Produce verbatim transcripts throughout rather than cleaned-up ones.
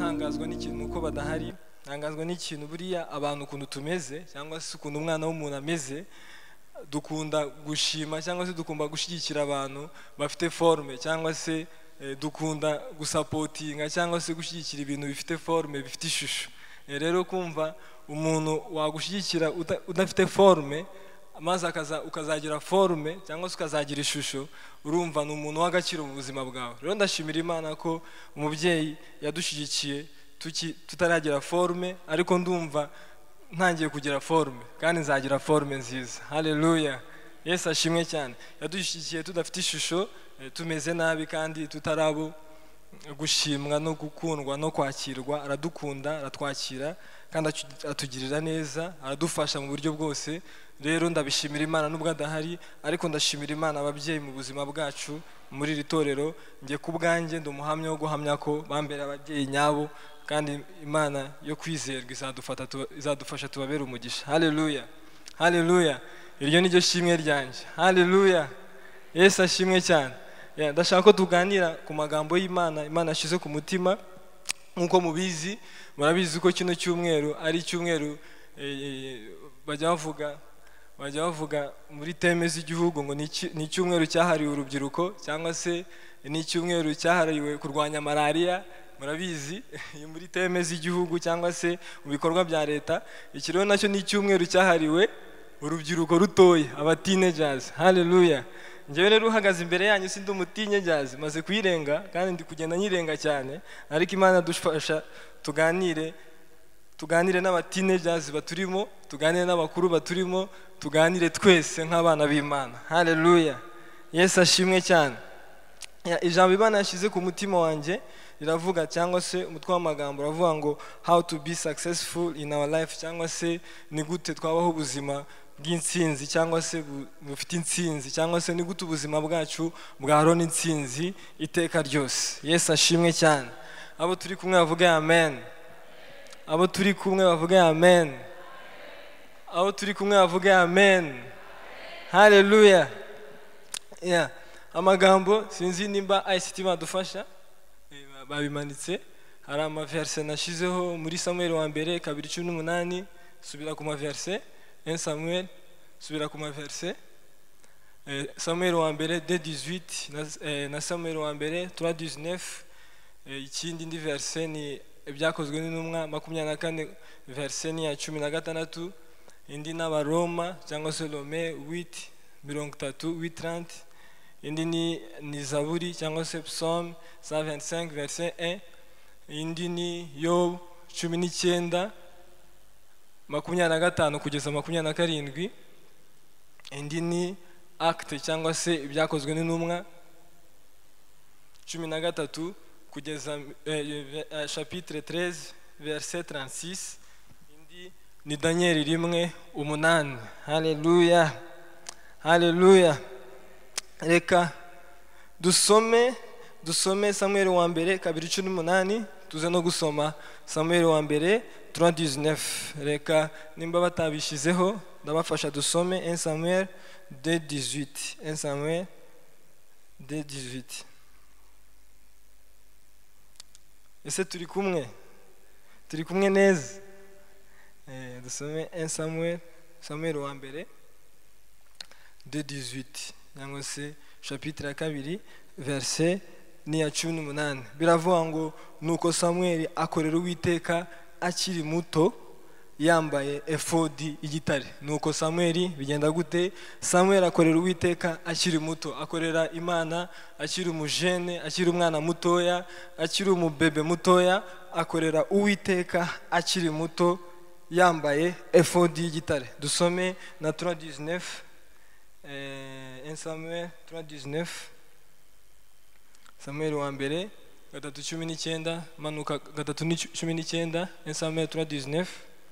ntangazwa n'ikintu uko badahari, ntangazwa n'ikintu buriya abantu ukuntu tumeze cyangwa se ukuntu umwana w'umuntu ameze, dukunda gushima cyangwa se dukunda gushyigikira abantu bafite forme cyangwa se dukunda gusapotinga cyangwa se gushyigikira ibintu bifite forme bifite ishusho. Rero kumva umuntu wagushyigikira udafite forme maze akaza ukazagira forme cyangwa se ukazagira ishusho, urumva ni umuntu w'agaciro mu buzima bwawe. Rero ndashimira Imana ko umubyeyi yadushyigikiye tutaragira forme, ariko ndumva ntangiye kugira forme kandi nzagira forme nziza. Haleluya, Yesu ashimwe cyane. Yadushyigikiye tudafite ishusho, tumeze nabi kandi tutarabo gushimwa no gukundwa no kwakirwa. Aradukunda, aratwakira kandi atugirira neza, aradufasha mu buryo bwose. Rero ndabishimira Imana nubwo adahari, ariko ndashimira Imana ababyeyi mu buzima bwacu muri iri torero. Ngiye ku bwanjye ndi umuhamya wo guhamya ko bambera ababyeyi nyabo, kandi Imana yo kwizerwa izadufata izadufasha tubabera umugisha. Haleluya, haleluya, iryo ni ryo shimwe ryanjye. Haleluya, Yesu ashimwe cyane. Ndashaka ko tuganira ku magambo y'Imana Imana yashyize ku mutima. Nkuko mubizi, murabizi ko kino cyumweru ari cyumweru bajya bavuga bajya bavuga muri teme z'igihugu ngo ni icyumweru cyahariwe urubyiruko cyangwa se ni icyumweru cyahariwe kurwanya malaria. Murabizi muri teme z'igihugu cyangwa se mu bikorwa bya leta. Iki rero nacyo ni icyumweru cyahariwe urubyiruko rutoya, aba teenagers. Haleluya. Njyewe rero uhagaze imbere yanyu sindi umuteenagers, maze kuyirenga kandi ndi kugenda nyirenga cyane, ariko Imana dufasha tuganire tuganire n'aba teenagers baturimo, tuganire n'abakuru baturimo, tuganire twese nk'abana b'Imana. Haleluya, Yesu ashimwe cyane. Ijambo Imana yashyize ku mutima wanjye riravuga, cyangwa se umutwe w'amagambo uravuga ngo how to be successful in our life, cyangwa se ni gute twabaho ubuzima bw'intsinzi cyangwa se bufite intsinzi, cyangwa se ni gute ubuzima bwacu bwarona intsinzi iteka ryose. Yesu ashimwe cyane. Abo turi kumwe bavuge amen. Abo turi kumwe bavuge amen. Abo turi kumwe bavuge amen. Haleluya. Yeah. Amagambo sinzi nimba I C T badufasha babimanitse. Hari amaverse nashizeho muri Samuel wa mbere kabiri cumi n'umunani, subira ku maverse. un Samuel, subira ku maverse. Samuel wa mbere deux dix-huit na Samuel wa mbere trois dix-neuf. Ikindi ndi verse ni ibyakozwe n'intumwa makumyabiri na kane verse ni ya cumi na gatandatu. Indi n'Abaroma cyangwa se Rome huit mirongo itatu huit trente. Indi ni ni Zaburi cyangwa se Psalm cent vingt-cinq verset un. Indi ni Yob cumi n'icyenda makumyabiri na gatanu kugeza makumyabiri na karindwi. Indi ni Acte cyangwa se ibyakozwe n'intumwa cumi na gatatu kugeza eh, chapitre treize verset trente-six. Indi ni Daniel rimwe umunani. Haleluya, haleluya. Reka dusome dusome Samuel wa mbere kabiri cumi n'umunani, tuze no gusoma Samuel wa mbere trois dix-neuf. Reka nimba batabishizeho ndabafasha dusome un Samuel deux dix-huit. un Samuel deux dix-huit. Ese turi kumwe? Turi kumwe neza? Eh, dusome un Samuel Samuel wa mbere deux dix-huit. Cyangwa se chapitre ya kabiri verset ni ya cumi n'umunani. Biravuga ngo nuko Samuel akorera Uwiteka akiri muto yambaye efodi y'igitare. Nuko Samuel bigenda gute? Samuel akorera Uwiteka akiri muto, akorera Imana akiri umujene, akiri umwana mutoya, akiri umubebe mutoya, akorera Uwiteka akiri muto yambaye efodi y'igitare. Dusome na trois dix-neuf. un Samuel trois dix-neuf. Samuel wa mbere gatatu cumi n'icyenda manuka gatatu cumi n'icyenda. un Samuel trois dix-neuf.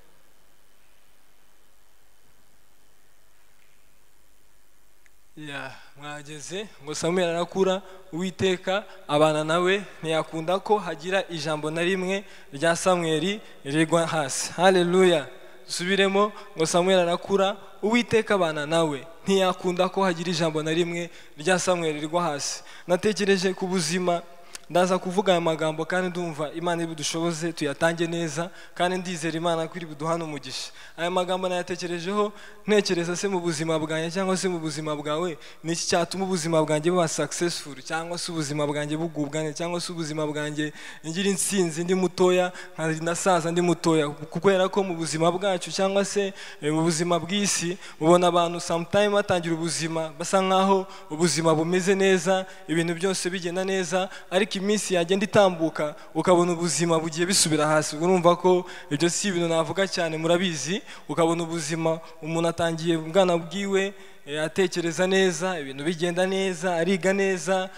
Ya mwageze ngo Samuel arakura, Uwiteka abana nawe, ntiyakunda ko hagira ijambo na rimwe rya Samuel rigwa hasi. Haleluya. Subiremo ngo Samuel arakura, Uwiteka abana nawe, ntiyakunda ko hagira ijambo na rimwe rya Samuel rigwa hasi. Natekereje ku buzima ndaza kuvuga aya magambo kandi ndumva Imana iri budushoboze tuyatange neza kandi ndizera Imana ko iri buduhana umugisha. Aya magambo nayatekerejeho ntekereza se mu buzima bwanjye cyangwa se mu buzima bwawe niki cyatuma ubuzima bwanjye buba successful cyangwa se ubuzima bwanjye bugubwa neza cyangwa se ubuzima bwanjye ngira intsinzi ndi mutoya kandi nasaza ndi mutoya, kubera ko mu buzima bwacu cyangwa se mu buzima bw'isi ubona abantu sometime batangira ubuzima basa nkaho ubuzima bumeze neza, ibintu byose bigenda neza, ariko iminsi yagenda itambuka ukabona ubuzima bugiye bisubira hasi. Urumva ko ibyo si ibintu navuga cyane, murabizi. Ukabona ubuzima umuntu atangiye ubwana bwiwe atekereza neza, ibintu bigenda neza, ariga neza,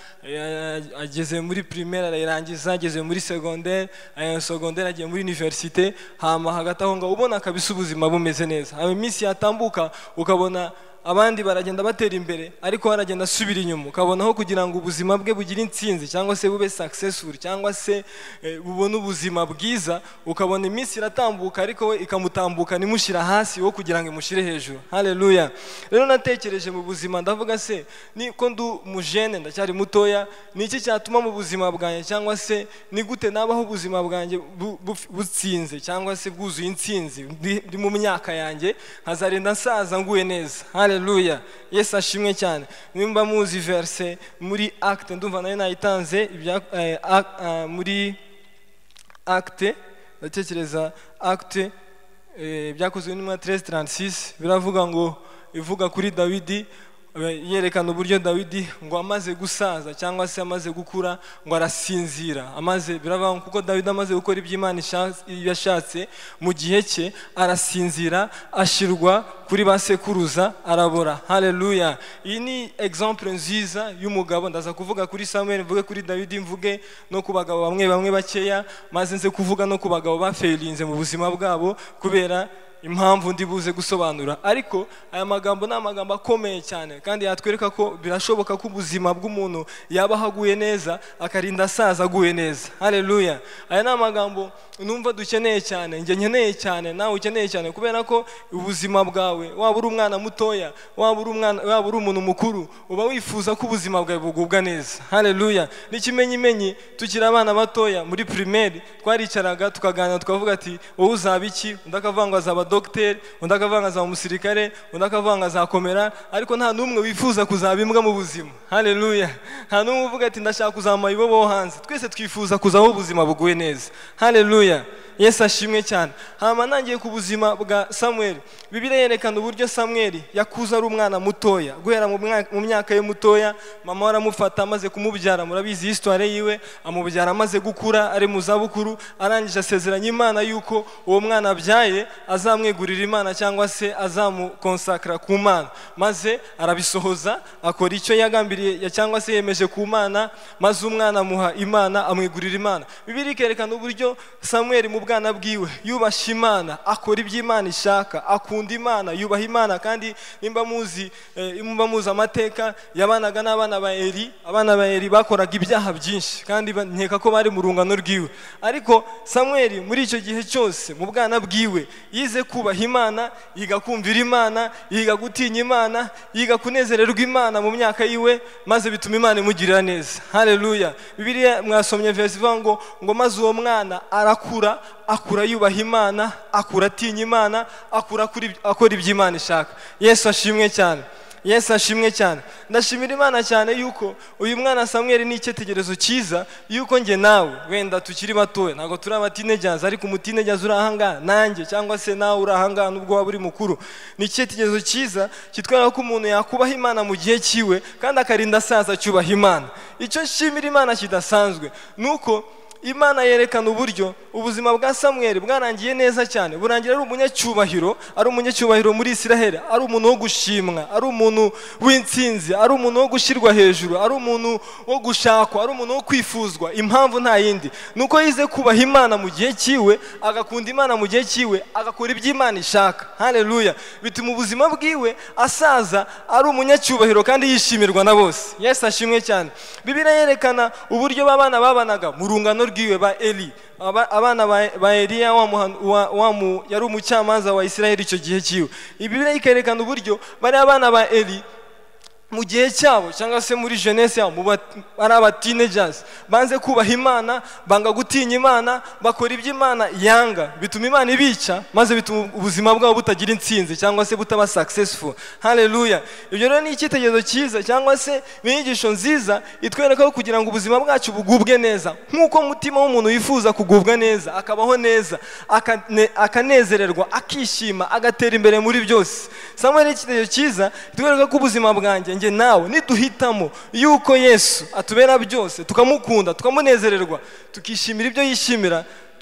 ageze muri primaire arayirangiza, ageze muri secondaire, secondaire agiye muri université, hama hagati aho ngaho ubona kabisa ubuzima bumeze neza. Hama iminsi yatambuka ukabona abandi baragenda batera imbere ariko baragenda asubira inyuma, ukabona aho kugira ngo ubuzima bwe bugire intsinzi cyangwa se bube successful cyangwa se e, bubone ubuzima bwiza, ukabona iminsi iratambuka ariko we ikamutambuka nimushira hasi wo kugira ngo imushire hejuru. Haleluya. Rero natekereje mu buzima ndavuga se ni ko ndu mujene ndacyari mutoya, ni iki cyatuma mu buzima bwanjye cyangwa se ni gute nabaho ubuzima bwanjye butsinze cyangwa se bwuzuye intsinzi ndi mu myaka yanjye nkazarinda nsaza nguye neza. Haleluya. Yesu ashimwe cyane. Nimba muzi verse muri Acte, ndumva nayo nayitanze ibya eh, uh, muri Acte, ndatekereza Acte eh, byakozwe n'umwa treize trente-six, biravuga ngo ivuga kuri Dawidi, yerekana uburyo Dawidi ngo amaze gusaza cyangwa se amaze gukura ngo arasinzira, amaze biravuga kuko Dawidi amaze gukora iby'Imana yashatse mu gihe cye arasinzira, ashirwa kuri basekuruza arabora. Haleluya. Iyi ni exemple nziza y'umugabo. Ndaza kuvuga kuri Samuel, mvuge kuri Dawidi, mvuge no ku bagabo bamwe bamwe bakeya, maze nze kuvuga no ku bagabo bafailinze mu buzima bwabo kubera impamvu ndi buze gusobanura. Ariko aya magambo ni amagambo akomeye cyane kandi yatwereka ko birashoboka ko ubuzima bw'umuntu yaba haguye neza akarinda asaza aguye neza. Haleluya. Aya ni amagambo numva dukeneye cyane, nge nkeneye cyane, nawe ukeneye cyane, kubera ko ubuzima bwawe waba uri umwana mutoya waba uri umwana waba uri umuntu mukuru uba wifuza ko ubuzima bwawe bugubwa neza. Haleluya. N'ikimenyimenyi tukiri abana batoya muri primaire twaricaraga tukaganira tukavuga ati wowe uzaba iki, ndakavanga azaba docteur, undi akavanga za umusirikare, undi akavanga za komera, ariko nta numwe wifuza kuzaba imbwa mu buzima. Haleluya. Nta numwe uvuga ati ndashaka kuzama ibobo hanze. Twese twifuza kuzaho ubuzima buguye neza. Haleluya. Yesu ashimwe cyane. Hama nangiye ku buzima bwa Samuel, Bibiliya yerekana uburyo Samuel yakuza ari umwana mutoya, guhera mu myaka ye mutoya mama waramufata amaze kumubyara, murabizi histoire yiwe, amubyara amaze gukura ari mu zabukuru, arangije asezeranya Imana yuko uwo mwana abyaye azamwegurira Imana cyangwa se azamukonsakra ku Mana, maze arabisohoza akora icyo yagambiriye cyangwa se yemeje ku Mana, maze umwana amuha Imana amwegurira Imana. Bibiliya ikerekana uburyo Samuel mu bwana bwiwe yubasha Imana, akora iby'Imana ishaka, akunda Imana, yubaha Imana. Kandi nimba muzi imba muzi amateka yabanaga n'abana ba Eli, abana ba Eli bakoraga ibyaha byinshi kandi nkeka ko bari mu rungano rwiwe, ariko Samuel muri icyo gihe cyose mu bwana bwiwe yize kubaha Imana, yiga kumvira Imana, yiga gutinya Imana, yiga kunezererwa Imana mu myaka yiwe, maze bituma Imana imugirira neza. Haleluya. Bibiliya mwasomye verse ivuga ngo ngo maze uwo mwana arakura, akura yubaha Imana, akura atinya Imana, akura akora iby'Imana ishaka. Yesu ashimwe cyane. Yesu ashimwe cyane. Ndashimira Imana cyane yuko uyu mwana Samuel ni icyitegererezo cyiza, yuko nge nawe wenda tukiri batoya ntago turi abatinejyaza, ariko umutinejyaza uri ahanga nanjye cyangwa se nawe uri ahanga nubwo waba uri mukuru, ni icyitegererezo cyiza kitwereka ko umuntu yakubaha Imana mu gihe cyiwe kandi akarinda asaza cyubaha Imana. Icyo nshimira Imana kidasanzwe nuko Imana yerekana uburyo ubuzima bwa Samuel bwarangiye neza cyane, burangira ari umunyacyubahiro, ari umunyacyubahiro muri Isiraheli, ari umuntu wo gushimwa, ari umuntu w'intsinzi, ari umuntu wo gushyirwa hejuru, ari umuntu wo gushakwa, ari umuntu wo kwifuzwa. Impamvu nta yindi nuko yize kubaha Imana mu gihe cyiwe, agakunda Imana mu gihe cyiwe, agakora iby'Imana ishaka. Haleluya. Bituma ubuzima bwiwe asaza ari umunyacyubahiro kandi yishimirwa na bose. Yesu ashimwe cyane. Bibiliya yerekana uburyo babana babanaga mu rungano rwiwe ba Eli, abana ba Eliya wa yari umucamanza wa Isiraheli icyo gihe cyiwe. Bibiliya ikerekana uburyo bari abana ba Eli mu gihe cyabo cyangwa se muri jeunesse yabo ari aba teenagers banze kubaha Imana, banga gutinya Imana, bakora ibyo Imana yanga, bituma Imana ibica, maze bituma ubuzima bwabo butagira intsinzi cyangwa se butaba successful. Haleluya. Ibyo rero ni icyitegererezo cyiza cyangwa se inyigisho nziza itwereka ko kugira ngo ubuzima bwacu bugubwe neza, nk'uko umutima w'umuntu wifuza kugubwa neza, akabaho neza, akanezererwa, akishima, agatera imbere muri byose. Samwe ni icyitegererezo cyiza itwereka ko ubuzima bwanjye nge nawe niduhitamo yuko Yesu atubera byose, tukamukunda, tukamunezererwa, tukishimira ibyo yishimira,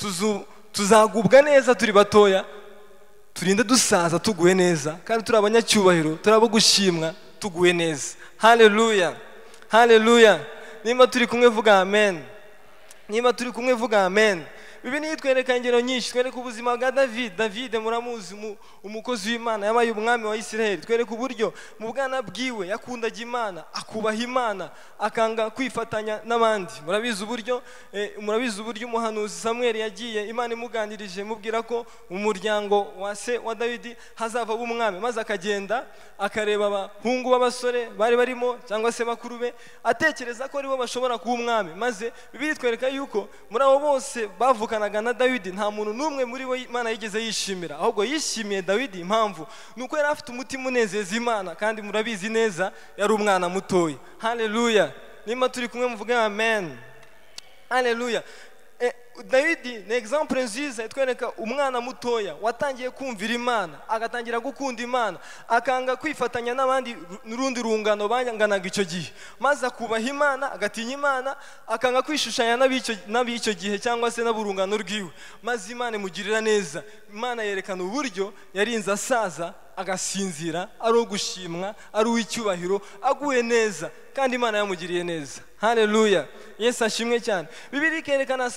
tuzagubwa neza turi batoya, turinde dusaza tuguwe neza, kandi turi abanyacyubahiro, turi abo gushimwa tuguwe neza. Haleluya, haleluya. Nimba turi kumwe vuga amen, nimba turi kumwe vuga amen. Bibiliya itwereka ingero nyinshi, twereka ubuzima bwa David. David muramuzi, umukozi w'Imana, yabaye umwami wa Isiraheli. Twereka uburyo mu bwana bwiwe yakundaga Imana, akubaha Imana, akanga kwifatanya n'abandi. Murabizi uburyo murabizi uburyo umuhanuzi Samuel yagiye Imana imuganirije mubwira ko umuryango wa se wa David hazava umwami, maze akagenda akareba abahungu b'abasore bari barimo cyangwa se bakuru be, atekereza ko aribo bashobora kuba umwami. Maze Bibiliya itwereka yuko muri abo bose bavuka na Dawidi nta muntu n'umwe muri we Imana yigeze yishimira, ahubwo yishimiye Dawidi. Impamvu nuko yari afite umutima unezeza Imana, kandi murabizi neza yari umwana mutoya. Haleluya. Nimba turi kumwe muvuge amen. Haleluya. Eh, Dawidi ni example nziza itwereka umwana mutoya watangiye kumvira Imana, agatangira gukunda Imana, akanga kwifatanya n'abandi n'urundi rungano banganaga icyo gihe, maze akubaha Imana, agatinya Imana, akanga kwishushanya n'ab'icyo gihe cyangwa se n'aburungano rwiwe, maze Imana imugirira neza. Imana yerekana uburyo yarinze asaza agasinzira, ari ugushimwa, ari uw'icyubahiro, aguye neza, kandi Imana yamugiriye neza. Haleluya. Yesu ashimwe cyane. Bibiliya ikerekana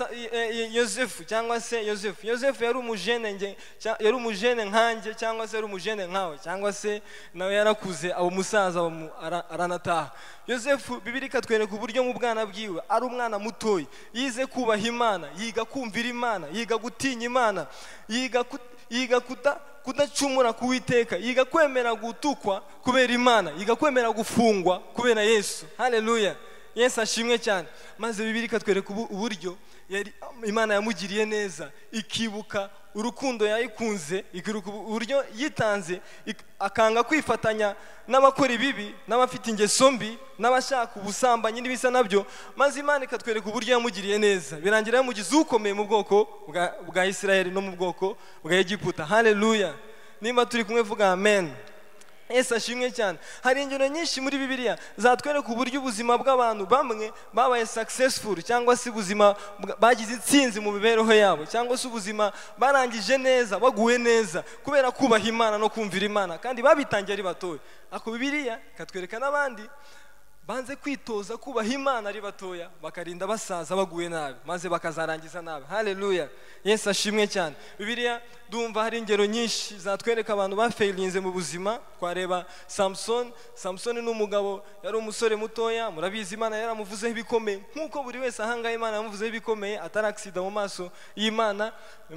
Yosefu cyangwa se Yosefu. Yosefu yari umujene nge, yari umujene nkanjye cyangwa se yari umujene nkawe, cyangwa se nawe yarakuze abo musaza aranataha. Yosefu Bibiliya ikatwereka uburyo mu bwana bwiwe ari umwana mutoya, yize kubaha Imana, yiga kumvira Imana, yiga gutinya Imana, yiga yiga kuta kudacumura kuwiteka, yiga kwemera gutukwa kubera Imana, yiga kwemera gufungwa kubera Yesu. Haleluya. Yesu ashimwe cyane. Maze Bibiliya ikatwereka uburyo Imana yamugiriye neza, ikibuka urukundo yayikunze, ikiruka uburyo yitanze, akanga kwifatanya n'abakora ibibi, n'abafite ingeso mbi, n'abashaka ubusambanyi n'ibisa nabyo. Maze Imana ikatwereka uburyo yamugiriye neza, birangira yamugize ukomeye mu bwoko bwa Isiraheli no mu bwoko bwa Egiputa. Haleluya. Nimba turi kumwe vuga amen. Yesu ashimwe cyane. Hari ingero nyinshi muri Bibiliya zatwereka uburyo ubuzima bw'abantu bamwe babaye successful, cyangwa se ubuzima bagize intsinzi mu mibereho yabo, cyangwa se ubuzima barangije neza, baguwe neza kubera kubaha Imana no kumvira Imana, kandi babitangiye ari batoya. Ako Bibiliya ikatwereka n'abandi banze kwitoza kubaha Imana ari batoya, bakarinda basaza baguye nabi, maze bakazarangiza nabi. Haleluya. Yesu ashimwe cyane. Bibiliya dumva hari ingero nyinshi zatwereka abantu bafailinze mu buzima. Twareba Samson. Samson ni umugabo, yari umusore mutoya, murabizi Imana yaramuvuzeho ibikomeye, nkuko buri wese ahangaye Imana yamuvuzeho ibikomeye, atari accident mu maso y'Imana.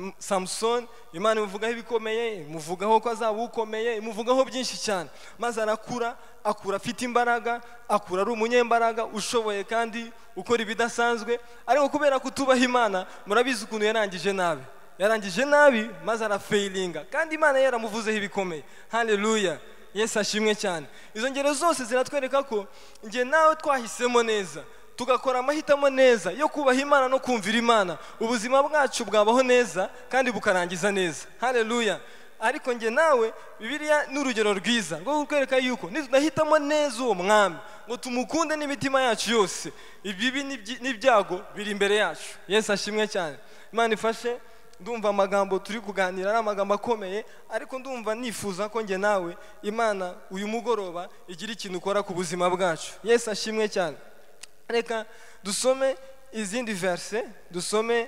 Samson Imana imuvugaho ibikomeye, imuvugaho ko azaba ukomeye, imuvugaho byinshi cyane, maze arakura, akura afite imbaraga, akura ari umunyembaraga ushoboye kandi ukora ibidasanzwe. Ariko kubera kutubaha Imana, murabizi ukuntu yarangije nabi, yarangije nabi maze arafailinga, kandi Imana yaramuvuzeho ibikomeye. Haleluya. Yesu ashimwe cyane. Izo ngero zose ziratwereka ko nge nawe twahisemo neza, tugakora amahitamo neza yo kubaha Imana no kumvira Imana, ubuzima bwacu bwabaho neza kandi bukarangiza neza. Haleluya. Ariko nge nawe Bibiliya n'urugero rwiza rwo kukwereka yuko nitudahitamo neza uwo mwami ngo tumukunde n'imitima yacu yose, ibibi n'ibyago biri imbere yacu. Yesu ashimwe cyane. Imana ifashe. Ndumva amagambo turi kuganira ari amagambo akomeye, ariko ndumva nifuza ko nge nawe Imana uyu mugoroba igira ikintu ukora ku buzima bwacu. Yesu ashimwe cyane. Reka dusome izindi verse, dusome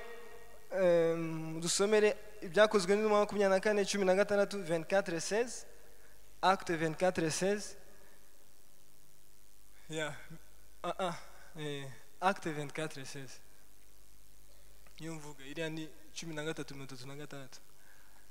um, dusomere ibyakozwe n'intumwa makumyabiri na kane cumi na gatandatu vingt-quatre seize. Acte vingt-quatre seize. Yeah. Ah ah. Eh, Acte vingt-quatre seize. Niyo mvuga iriya ni cumi na gatatu mirongo itatu na gatandatu.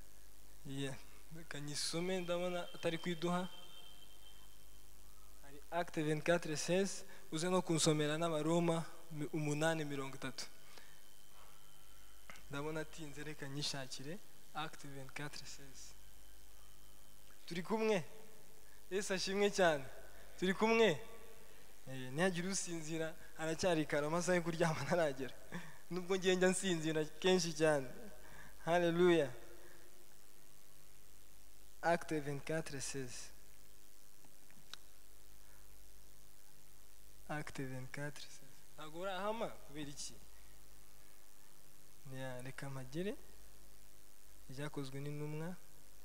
Yeah. Reka nyisome ndabona atari kwiduha. Hari acte vingt-quatre seize, uze no kunsomera n'abaroma umunani mirongo itatu. Ndabona atinze, reka nyishakire. Acte vingt-quatre seize. Turi kumwe? Yesu ashimwe cyane. Turi kumwe? Eh, ntihagire usinzira, haracyari kare, amasaha yo kuryama ntaragera. Nubwo ngiye njya nsinzira kenshi cyane. Haleluya. Acte vingt-quatre seize. Acte vingt-quatre seize. Ntabwo urahama kubera iki? Ya, reka magere. Ibyakozwe n'intumwa.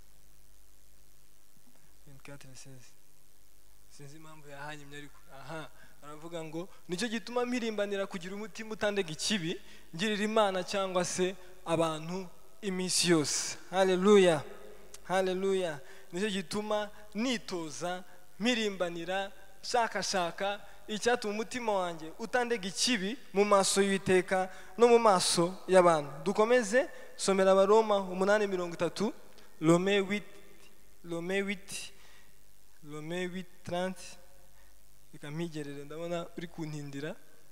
vingt-quatre seize. Sinzi impamvu yahanyimye ariko. Aha, baravuga ngo nicyo gituma mpirimbanira kugira umutima utandega ikibi, ngirira Imana cyangwa se abantu iminsi yose. Haleluya. Haleluya. Nicyo gituma nitoza mpirimbanira shaka shaka icyatuma umutima wanjye utandega ikibi mu maso y'Uwiteka no mu maso y'abantu. Dukomeze somera abaroma umunani mirongo itatu. Rome huit Rome huit Rome huit trente. Reka mpigerere, ndabona uri kuntindira.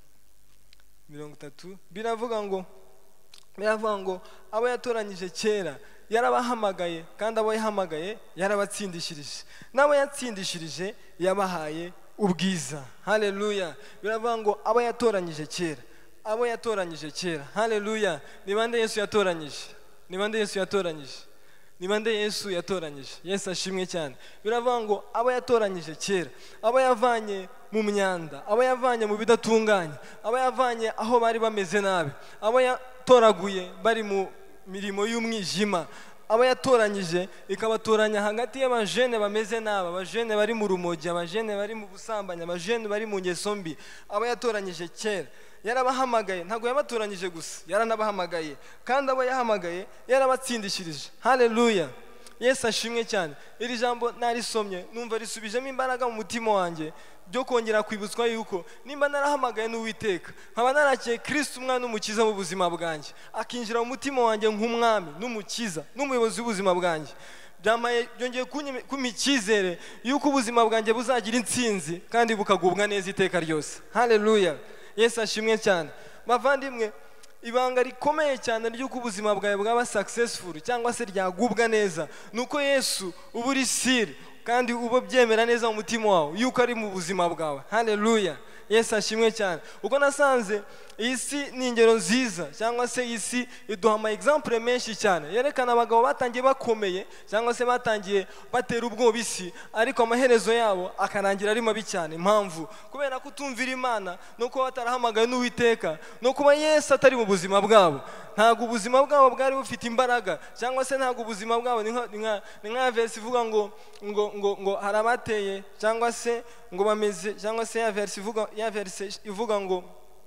mirongo itatu biravuga ngo biravuga ngo abo yatoranyije kera yarabahamagaye, kandi abo yahamagaye yarabatsindishirije, n'abo yatsindishirije yabahaye ubwiza. Haleluya. Biravuga ngo abo yatoranyije kera, abo yatoranyije kera. Haleluya. Ni bande Yesu yatoranyije? Ni bande Yesu yatoranyije? Ni bande Yesu yatoranyije? Yesu ashimwe cyane. Biravuga ngo abo yatoranyije kera, abo yavanye mu myanda, abo yavanye mu bidatunganye, abo yavanye aho bari bameze nabi, abo yatoraguye bari mu mirimo y'umwijima, abo yatoranyije ikabatoranya hagati y'abajene bameze nabi, abajene bari mu rumogi, abajene bari mu busambanyi, abajene bari mu ngeso mbi. Abo yatoranyije kera yarabahamagaye, ntabwo yabatoranyije gusa, yaranabahamagaye, kandi abo yahamagaye yarabatsindishirije. Haleluya. Yesu ashimwe cyane. Iri jambo narisomye numva risubijemo imbaraga mu mutima wanjye byo kongera kwibutswa yuko nimba narahamagaye n'Uwiteka, nkaba narakiye Kristo umwana n'umukiza mu buzima bwanjye, akinjira mu mutima wanjye nk'umwami n'umukiza n'umuyobozi w'ubuzima bwanjye, byamaye byongeye kumpa icyizere yuko ubuzima bwanjye buzagira intsinzi kandi bukagubwa neza iteka ryose. Haleluya. Yesu ashimwe cyane. Bavandimwe, ibanga rikomeye cyane ry'uko ubuzima bwawe bwaba successful cyangwa se ryagubwa neza nuko Yesu uba uri sire, kandi uba byemera neza mu mutima wawe yuko ari mu buzima bwawe. Haleluya. Yesu ashimwe cyane. Uko nasanze iyi si ni ingero nziza, cyangwa se iyi si iduha ama example menshi cyane yerekana abagabo batangiye bakomeye cyangwa se batangiye batera ubwoba isi, ariko amaherezo yabo akarangira ari mabi cyane. Impamvu kubera kutumvira Imana no kuba batarahamagaye n'Uwiteka no kuba Yesu atari mu buzima bwabo. Ntabwo ubuzima bwabo bwari bufite imbaraga, cyangwa se ntabwo ubuzima bwabo ni nka ni nka verse ivuga ngo ngo ngo ngo harabateye, cyangwa se ngo bameze, cyangwa se ya verse ivuga ya verse ivuga ngo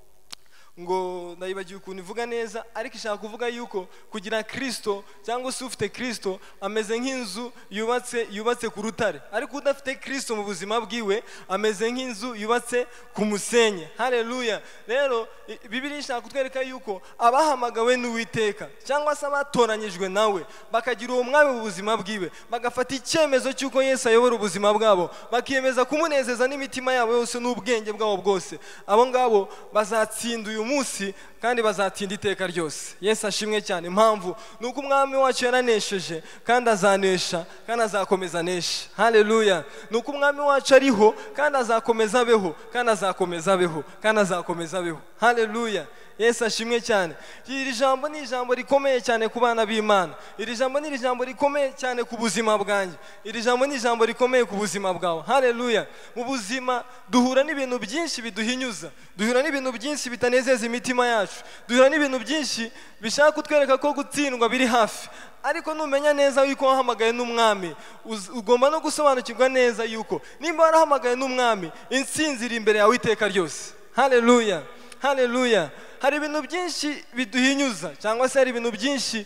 ngo ndayibagiye ukuntu ivuga neza, ariko ishaka kuvuga yuko kugira Kristo cyangwa se ufite Kristo ameze nk'inzu yubatse yubatse ku rutare, ariko udafite Kristo mu buzima bwiwe ameze nk'inzu yubatse ku musenyi. Haleluya. Rero Bibiliya ishaka kutwereka yuko abahamagawe n'Uwiteka cyangwa se abatoranyijwe nawe bakagira uwo mwami mu buzima bwiwe, bagafata icyemezo cy'uko Yesu ayobora ubuzima bwabo, bakiyemeza kumunezeza n'imitima yabo yose n'ubwenge bwabo bwose, abo ngabo bazatsinda uyu munsi kandi bazatinda iteka ryose. Yesu ashimwe cyane. Impamvu nuko umwami wacu yaranesheje kandi azanesha kandi azakomeza anesha. Haleluya. Nuko umwami wacu ariho kandi azakomeza abeho kandi azakomeza abeho kandi azakomeza abeho. Haleluya. Yesu ashimwe cyane. Iri jambo ni ijambo rikomeye cyane ku bana b'Imana. Iri jambo ni ijambo rikomeye cyane ku buzima bwanjye. Iri jambo ni ijambo rikomeye ku buzima bwawe. Haleluya. Mu buzima duhura n'ibintu byinshi biduhinyuza, duhura n'ibintu byinshi bitanezeza imitima yacu, duhura n'ibintu byinshi bishaka kutwereka ko gutsindwa biri hafi. Ariko numenya neza yuko wahamagaye n'umwami, ugomba no gusobanukirwa neza yuko nimba warahamagaye n'umwami, intsinzi iri imbere yawe iteka ryose. Haleluya. Haleluya. hari ibintu byinshi biduhinyuza cyangwa se hari ibintu byinshi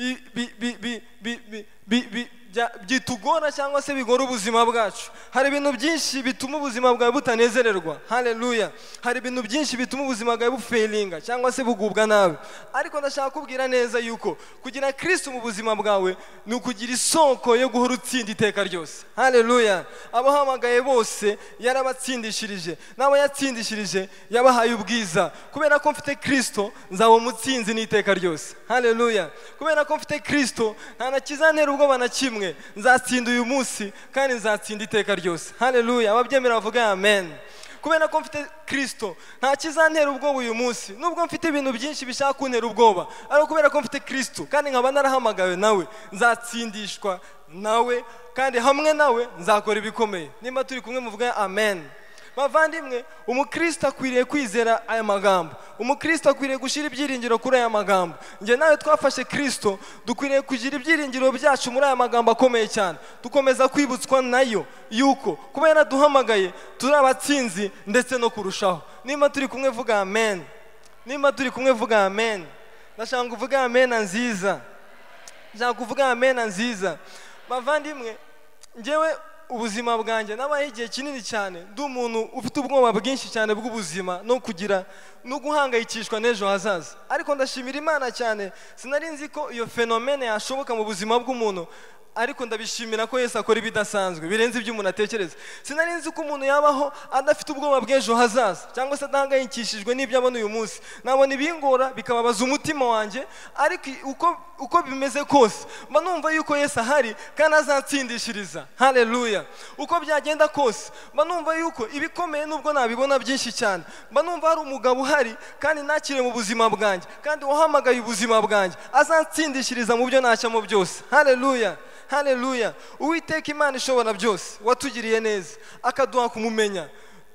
byitugora cyangwa se bigora ubuzima bwacu. Hari ibintu byinshi bituma ubuzima bwawe butanezererwa. Haleluya. Hari ibintu byinshi bituma ubuzima bwawe bufailinga cyangwa se bugubwa nabi. Ariko ndashaka kubwira neza yuko kugira Kristo mu buzima bwawe ni ukugira isoko yo guhora utsinda iteka ryose. Haleluya. Abahamagaye bose yarabatsindishirije, nabo yatsindishirije yabahaye ubwiza. Kubera ko mfite Kristo nzaba umutsinzi n'iteka ryose. Haleluya. Kubera ko mfite Kristo nta nakizantera ubwoba na kimwe, nzatsinda uyu munsi kandi nzatsinda iteka ryose. Haleluya. Ababyemera bavuga amen. Kubera ko mfite Kristo nta kizantera ubwoba uyu munsi, nubwo mfite ibintu byinshi bishaka kuntera ubwoba, ariko kubera ko mfite Kristo kandi nkaba narahamagawe nawe, nzatsindishwa nawe kandi hamwe nawe nzakora ibikomeye. Nimba turi kumwe muvuga amen. Bavandimwe, umukristo akwiriye kwizera aya magambo. Umukristo akwiriye gushira ibyiringiro kuri aya magambo. Nge nawe twafashe Kristo, dukwiriye kugira ibyiringiro byacu muri aya magambo akomeye cyane. Dukomeza kwibutswa nayo yuko kubera duhamagaye turi abatsinzi ndetse no kurushaho. Nimba turi kumwe vuga amen. Nimba turi kumwe vuga amen. Ndashaka kuvuga amen nziza. Ndashaka kuvuga amen nziza. Bavandimwe, ngewe ubuzima bwanjye nabaye igihe kinini cyane ndi umuntu ufite ubwoba bwinshi cyane bw'ubuzima no kugira no guhangayikishwa n'ejo hazaza. Ariko ndashimira Imana cyane, sinari nzi ko iyo fenomene yashoboka mu buzima bw'umuntu, ariko ndabishimira ko Yesu akora ibidasanzwe birenze ibyo umuntu atekereza. Sinari nzi ko umuntu yabaho adafite ubwoba bw'ejo hazaza cyangwa se adahangayikishijwe n'ibyo abona uyu munsi. Nabona ibingora bikababaza umutima wanjye, ariko uko uko bimeze kose mba numva yuko Yesu ahari kandi azatsindishiriza. Haleluya. Uko byagenda kose mba numva yuko ibikomeye nubwo nabibona byinshi cyane, mba numva hari umugabo uhari kandi nakire mu buzima bwanjye kandi wahamagaye ubuzima bwanjye azatsindishiriza mu byo nacamo byose. Haleluya. Haleluya. Uwiteka Imana ishobora byose watugiriye neza, akaduha kumumenya,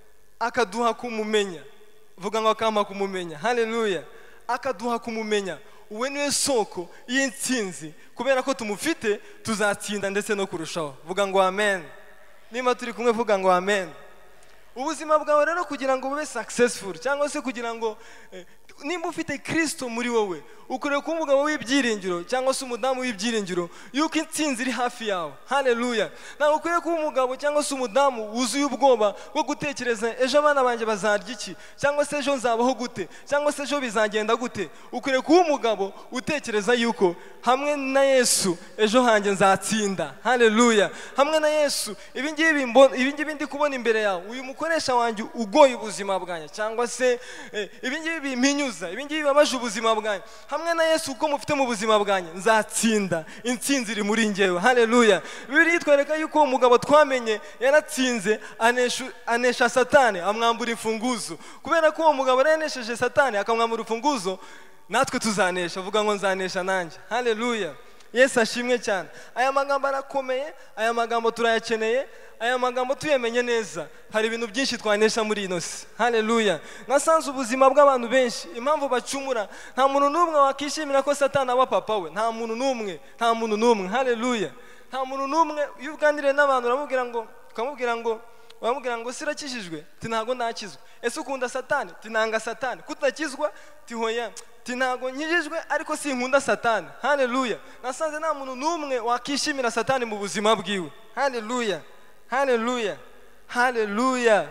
akaduha kumumenya. Vuga ngo akampa kumumenya. Haleluya. Akaduha kumumenya. Uwe niwe soko y'intsinzi, kubera ko tumufite tuzatsinda ndetse no kurushaho. Vuga ngo amen. Nimba turi kumwe vuga ngo amen. Ubuzima bwawe rero kugira ngo bube successful cyangwa se kugira ngo eh, nimba ufite Kristo muri wowe, ukwiriye kuba umugabo w'ibyiringiro cyangwa se umudamu w'ibyiringiro yuko intsinzi iri hafi yawe. Haleluya. Ntabwo ukwiriye kuba umugabo cyangwa se umudamu wuzuye ubwoba bwo gutekereza ejo abana banjye bazarya iki, cyangwa se ejo nzabaho gute, cyangwa se ejo bizagenda gute. Ukwiriye kuba umugabo utekereza yuko hamwe na Yesu ejo hanjye nzatsinda. Haleluya. Hamwe na Yesu ibi ngibi ibi ngibi ndi kubona imbere yawe, uyu mukoresha wanjye ugoye ubuzima bwanjye cyangwa se eh, ibi ngibi bimpinyuza, ibi ngibi bibabaje ubuzima bwanjye, hamwe na Yesu uko mufite mu buzima bwanjye nzatsinda. Intsinzi iri muri njyewe. Haleluya. Bibiliya itwereka yuko umugabo twamenye yaratsinze anesha anesha Satani, amwambura imfunguzo. Kubera ko uwo mugabo yanesheje Satani akamwambura imfunguzo, natwe tuzanesha. Vuga ngo nzanesha nanjye. Haleluya. Yesu ashimwe cyane. Aya magambo arakomeye, aya magambo turayakeneye, aya magambo tuyemenye neza. Hari ibintu byinshi twanesha muri ino si. Haleluya. Nasanze ubuzima bw'abantu benshi impamvu bacumura, nta muntu n'umwe wakishimira ko Satani aba papa we. Nta muntu n'umwe, nta muntu n'umwe. Haleluya. Nta muntu n'umwe. Iyo uganiriye n'abantu uramubwira ngo ukamubwira ngo uramubwira ngo sirakijijwe, ti ntago nakizwa. Ese ukunda Satani? Ti nanga Satani. Kutakizwa? Ti hoya. Ti ntago nkijijwe ariko sinkunda Satani. Haleluya. Nasanze nta muntu n'umwe wakishimira Satani mu buzima bwiwe. Haleluya. Haleluya. Haleluya.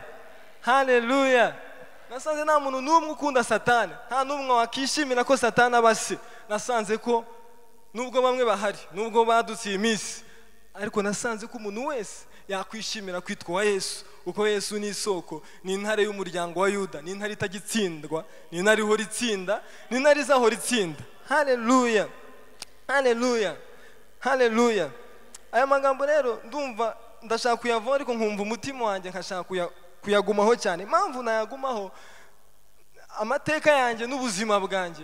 Haleluya. Nasanze nta muntu n'umwe ukunda Satani, nta n'umwe wakishimira ko Satani abase. Nasanze ko nubwo bamwe bahari, nubwo badutsiye iminsi, ariko nasanze ko umuntu wese yakwishimira kwitwa wa Yesu, uko Yesu ni isoko, ni intare y'umuryango wa Yuda, ni intare itagitsindwa, ni intare ihora itsinda, ni intare izahora itsinda. Haleluya. Haleluya. Haleluya. Aya magambo rero ndumva ndashaka kuyavoma, ariko nkumva umutima wanjye nkashaka kuyagumaho cyane. Impamvu nayagumaho, amateka yanjye n'ubuzima bwanjye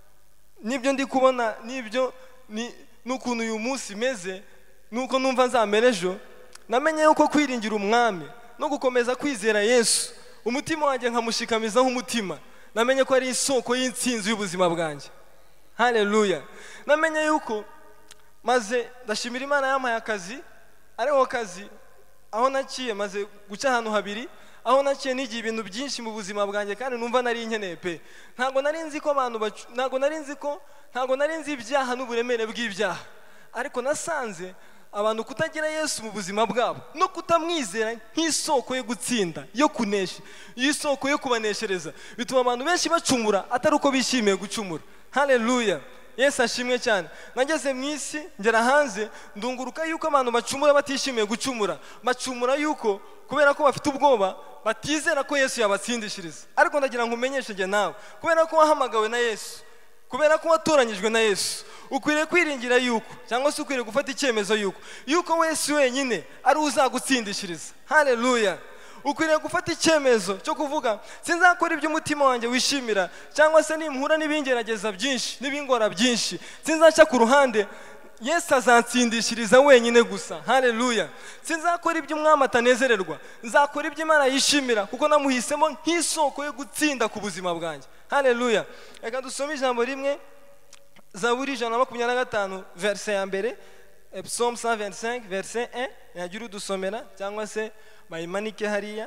nibyo ndi kubona, nibyo n'ukuntu uyu munsi meze, nuko numva nzamera ejo. Namenye yuko kwiringira umwami no gukomeza kwizera Yesu, umutima wanjye nkamushikamiza nk'umutima, namenye ko ari isoko y'intsinzi y'ubuzima bwanjye. Haleluya. Namenye yuko maze ndashimira Imana yampaye akazi, ariko kazi aho naciye maze guca ahantu habiri, aho naciye nigiye ibintu byinshi mu buzima bwanjye kandi numva nari nkeneye pe. Ntago nari nzi ko abantu ntago nari nzi ko ntago nari nzi ibyaha n'uburemere bw'ibyaha, ariko nasanze abantu kutagira Yesu mu buzima bwabo no kutamwizera nk'isoko yo gutsinda, yo kunesha, y'isoko yo kubaneshereza, bituma abantu benshi bacumura atari uko bishimiye gucumura. Haleluya, Yesu ashimwe cyane. Nageze mu isi ngera hanze ndunguruka yuko abantu bacumura batishimiye gucumura, bacumura yuko kubera ko bafite ubwoba batizera ko Yesu yabatsindishiriza. Ariko ndagira ngo umenyeshe nge nawe, kubera ko wahamagawe na Yesu, kubera ko watoranyijwe na Yesu, ukwiriye kwiringira yuko cyangwa se ukwiriye gufata icyemezo yuko yuko Yesu wenyine ari uzagutsindishiriza. Haleluya, ukwiriye gufata icyemezo cyo kuvuga sinzakora ibyo umutima wanjye wishimira, cyangwa se nimpura n'ibingerageza byinshi n'ibingora byinshi sinzaca ku ruhande, Yesu azansindishiriza wenyine gusa. Haleluya, sinzakora ibyo umwami atanezererwa, nzakora ibyo Imana yishimira kuko namuhisemo nk'isoko yo gutsinda ku buzima bwanjye. Haleluya, reka dusome ijambo rimwe, Zaburi ijana na makumyabiri na gatanu verse ya mbere, Psalm cent vingt-cinq verse un, yagira udusomera cyangwa se bayimanike hariya.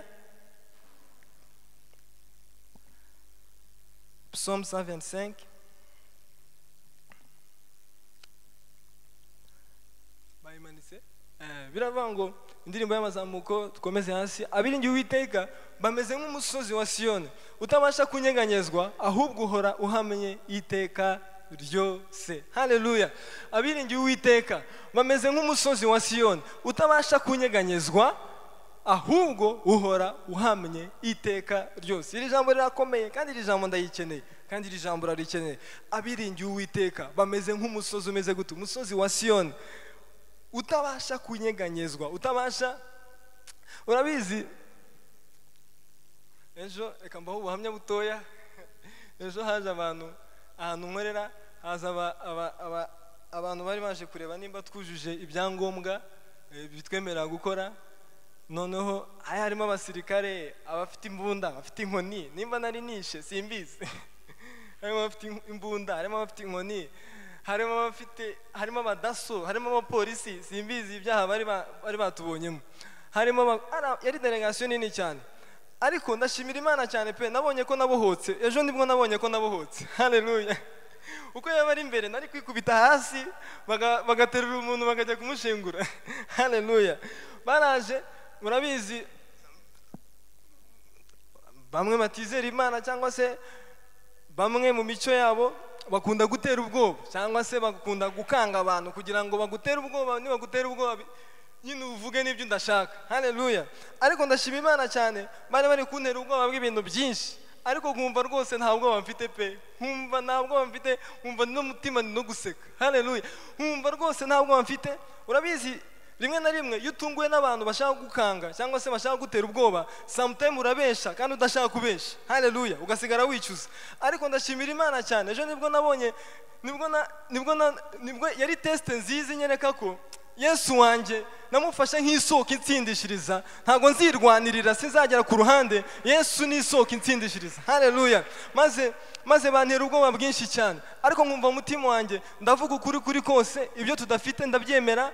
Psalm cent vingt-cinq bayimanitse. Biravuga ngo indirimbo y'amazamuko dukomeze hasi, abiringiye Uwiteka bameze nk'umusozi wa Siyoni utabasha kunyeganyezwa, ahubwo uhora uhamye iteka ryose. Haleluya, abiringiye Uwiteka bameze nk'umusozi wa Siyoni utabasha kunyeganyezwa, ahubwo uhora uhamye iteka ryose. Iri jambo rirakomeye kandi iri jambo ndayikeneye, kandi iri jambo rarikeneye. Abiringiye Uwiteka bameze nk'umusozi umeze gute? Umusozi wa Siyoni utabasha kunyeganyezwa, utabasha. Urabizi, ejo reka mbaho ubuhamya butoya. Ejo haje abantu ahantu nkorera, haza abantu bari baje kureba nimba twujuje ibyangombwa bitwemerera gukora. Noneho harimo abasirikare, abafite imbunda, abafite inkoni, nimba nari nishe simbizi. Harimo abafite imbunda, harimo abafite inkoni, harimo abafite harimo abadaso, harimo abapolisi, simbizi ibyaha bari bari batubonyemo. Harimo yari delegation nini cyane, ariko ndashimira Imana cyane pe, nabonye ko nabohotse. Ejo nibwo nabonye ko nabohotse. Haleluya, uko yabari imbere nari kwikubita hasi bagaterura umuntu bakajya kumushingura. Haleluya, baraje. Murabizi bamwe batizera Imana cyangwa se bamwe mu mico yabo bakunda gutera ubwoba, cyangwa se bakunda gukanga abantu kugira ngo bagutere ubwoba. Niba gutera ubwoba nyine uvuge n'ibyo ndashaka. Haleluya, ariko ndashima Imana cyane, bari bari kuntera ubwoba bw'ibintu byinshi, ariko nkumva rwose nta bwoba mfite pe, nkumva nta bwoba mfite, nkumva n'umutima no guseka. Haleluya, nkumva rwose nta bwoba mfite. Urabizi rimwe na rimwe iyo utunguwe n'abantu bashaka gukanga cyangwa se bashaka gutera ubwoba, sometimes urabesha kandi udashaka kubesha. Haleluya, ugasigara wicuza. Ariko ndashimira Imana cyane, ejo nibwo nabonye, nibwo na nibwo na nibwo yari test nziza inyereka ko Yesu wanjye namufashe nk'isoko insindishiriza, ntago nzirwanirira, sinzagera ku ruhande. Yesu ni isoko insindishiriza. Haleluya, maze maze bantera ubwoba bwinshi cyane, ariko nkumva umutima wanjye ndavuga ukuri kuri kose. Ibyo tudafite ndabyemera,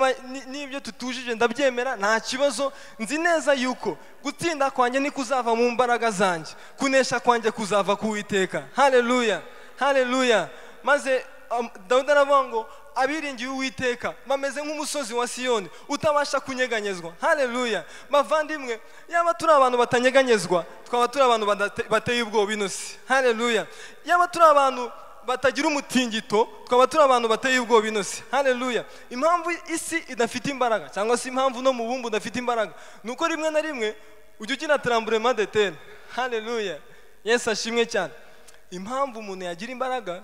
n'ibyo tutujije ndabyemera, nta kibazo. Nzi neza yuko gutsinda kwanjye ni kuzava mu mbaraga zanjye, kunesha kwanjye kuzava ku Uwiteka. Haleluya, haleluya. Maze um, Dawudi aravuga ngo abiringiye Uwiteka bameze nk'umusozi wa Siyoni utabasha kunyeganyezwa. Haleluya, bavandimwe, yaba turi abantu batanyeganyezwa twaba turi abantu bateye ubwoba inosi. Haleluya, yaba turi abantu batagira umutingito twaba turi abantu bateye ubwoba inosi. Haleluya, impamvu isi idafite imbaraga cyangwa se impamvu no mu bumbu udafite imbaraga nuko rimwe na rimwe ujya ugira tremblement de terre. Haleluya, Yesu ashimwe cyane. Impamvu umuntu yagira imbaraga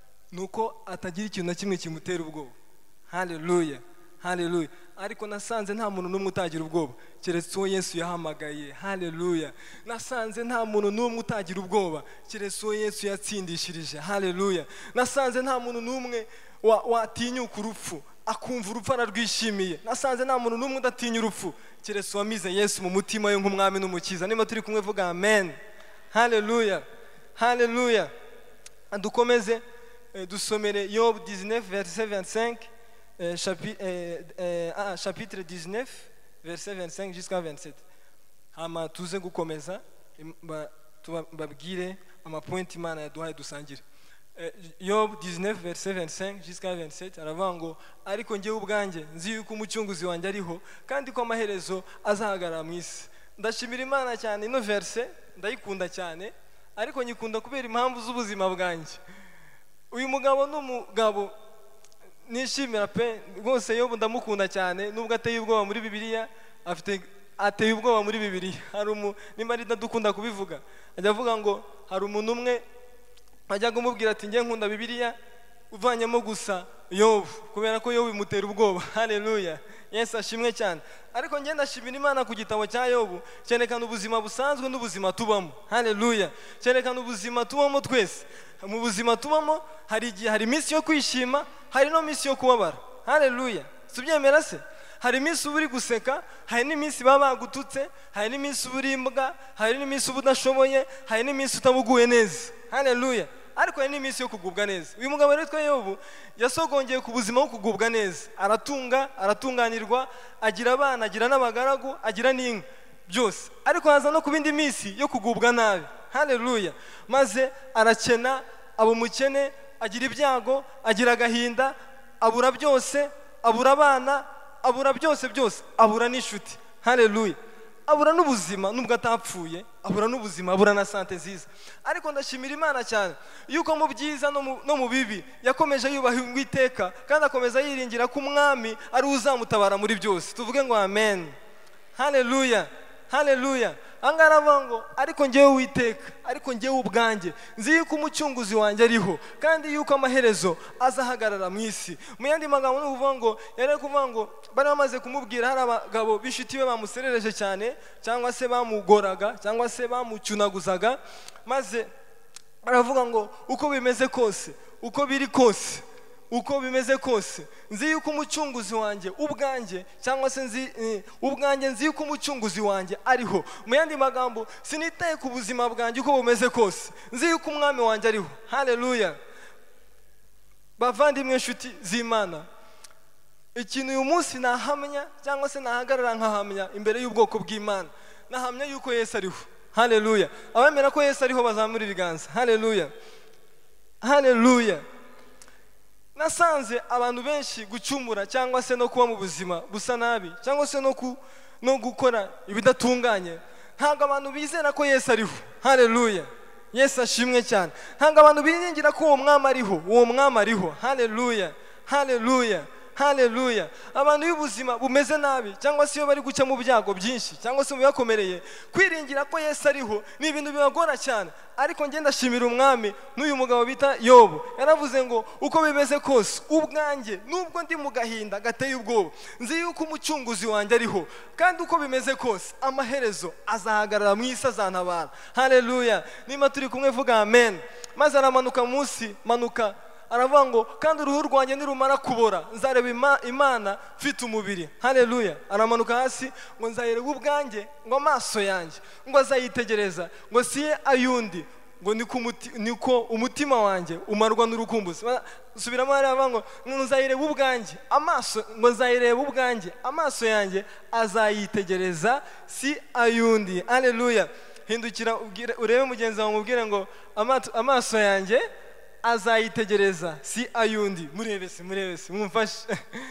nuko atagira ikintu na kimwe kimutera ubwoba. Haleluya, haleluya. Ariko nasanze nta muntu n'umwe utagira ubwoba keretse uwo Yesu yahamagaye. Haleluya, nasanze nta muntu n'umwe utagira ubwoba keretse uwo Yesu yatsindishirije. Haleluya, nasanze nta muntu n'umwe watinyuka urupfu akumva urupfu ararwishimiye. Nasanze nta muntu n'umwe udatinya urupfu keretse uwamize Yesu mu mutima we nk'umwami n'umukiza. Niba turi kumwe vuga amen. Haleluya, haleluya. Dukomeze dusomere Yob dix-neuf verset vingt-cinq, chapitre dix-neuf verset vingt-cinq jusqu'à vingt-sept. hama tuze gukomeza tubabwire amapointi Imana yaduhaye dusangire. Yob dix-neuf verset vingt-cinq jusqu'à vingt-sept aravuga ngo ariko njyewe ubwanjye nzi yuko umucunguzi wanjye ariho kandi ko amaherezo azahagarara mu isi. Ndashimira Imana cyane ino verse, ndayikunda cyane, ariko nyikunda kubera impamvu z'ubuzima bwanjye. Uyu mugabo n'umugabo nishimira pe rwose, Yob ndamukunda cyane nubwo ateye ubwoba muri Bibiliya, afite ateye ubwoba muri Bibiliya. Hari umu nimba ari ndadukunda kubivuga, ajya avuga ngo hari umuntu umwe ajya kumubwira ati ngiye nkunda Bibiliya uvanyemo gusa Yob, kubera ko Yob imutera ubwoba. Haleluya, Yesu ashimwe cyane. Ariko ngiye ndashimira Imana ku gitabo cya Yob, cyerekana ubuzima busanzwe n'ubuzima tubamo. Haleluya, cyerekana ubuzima tubamo twese. Mu buzima tubamo hari igihe hari iminsi yo kwishima, hari no minsi yo kubabara. Haleluya, subyemera se? Hari iminsi uba uri guseka, hari n'iminsi baba bagututse, hari n'iminsi uba uri imbwa, hari n'iminsi uba udashoboye, hari n'iminsi utabuguye neza. Haleluya, ariko hari n'iminsi yo kugubwa neza. Uyu mugabo rero twa Yobu yasogongeye ku buzima bwo kugubwa neza, aratunga, aratunganirwa, agira abana, agira n'abagaragu, agira n'inka byose, ariko haza no ku bindi minsi yo kugubwa nabi. Haleluya, maze arakena, aba umukene, agira ibyago, agira agahinda, abura byose, abura abana, abura byose byose, abura n'inshuti. Haleluya, abura n'ubuzima nubwo atapfuye, abura n'ubuzima, abura na sante nziza. Ariko ndashimira Imana cyane yuko mu byiza no mu bibi yakomeje yubaha Uwiteka, kandi akomeza yiringira ko umwami ari uzamutabara muri byose. Tuvuge ngo amen. Haleluya, haleluya. Anga aravuga ngo ariko njyewe Uwiteka, ariko njyewe ubwanjye nzi yuko umucunguzi wanjye ariho, kandi yuko amaherezo azahagarara mu isi. Mu yandi magambo ni ukuvuga ngo yari kuvuga ngo bari bamaze kumubwira, hari abagabo b'inshuti be bamuserereje cyane, cyangwa se bamugoraga, cyangwa se bamucunaguzaga, maze baravuga ngo uko bimeze kose, uko biri kose, uko bimeze kose nzi yuko umucunguzi wanjye ubwanjye, cyangwa se nzi ubwanjye nzi yuko umucunguzi wanjye ariho. Mu yandi magambo sinitaye ku buzima bwanjye uko bumeze kose, nzi yuko umwami wanjye ariho. Haleluya, bavandimwe inshuti z'Imana, ikintu uyu munsi nahamya, cyangwa se nahagarara nkahamya imbere y'ubwoko bw'Imana, nahamya yuko Yesu ariho. Haleluya, abemera ko Yesu ariho bazamura ibiganza. Haleluya, haleluya. Nasanze abantu benshi gucumura, cyangwa se no kuba mu buzima busa nabi, cyangwa se no ku no gukora ibidatunganye, ntabwo abantu bizera ko Yesu ariho. Haleluya, Yesu ashimwe cyane. Ntabwo abantu biringira ko uwo mwami ariho, uwo mwami ariho. Haleluya, haleluya, haleluya. Abantu y'ubuzima bumeze nabi, cyangwa se iyo bari guca mu byago byinshi, cyangwa se mu bibakomereye, kwiringira ko Yesu ariho ni ibintu bibagora cyane. Ariko ngenda ndashimira umwami n'uyu mugabo bita Yobu, yaravuze ngo uko bimeze kose ubwanjye nubwo ndi mu gahinda gateye ubwoba, nzi yuko umucunguzi wanjye ariho, kandi uko bimeze kose amaherezo azahagarara mu isi, azantabara. Haleluya, niba turi kumwe vuga amen. Maze aramanuka munsi, manuka aravuga ngo kandi uruhu rwanjye nirumara kubora nzareba ima, Imana mfite umubiri. Haleluya, aramanuka hasi ngo nzayireba ubwanjye, ngo amaso yanjye ngo azayitegereza, ngo siye ayundi, ngo niko umuti, niko umutima wanjye umarwa n'urukumbuzi. Subiramo aravuga ngo nzayireba ubwanjye, amaso ngo nzayireba ubwanjye, amaso yanjye azayitegereza si ayundi. Haleluya, hindukira urebe mugenzi wawe umubwire ngo amaso yanjye azayitegereza si ayundi. Murebese, murebese, mumfashe.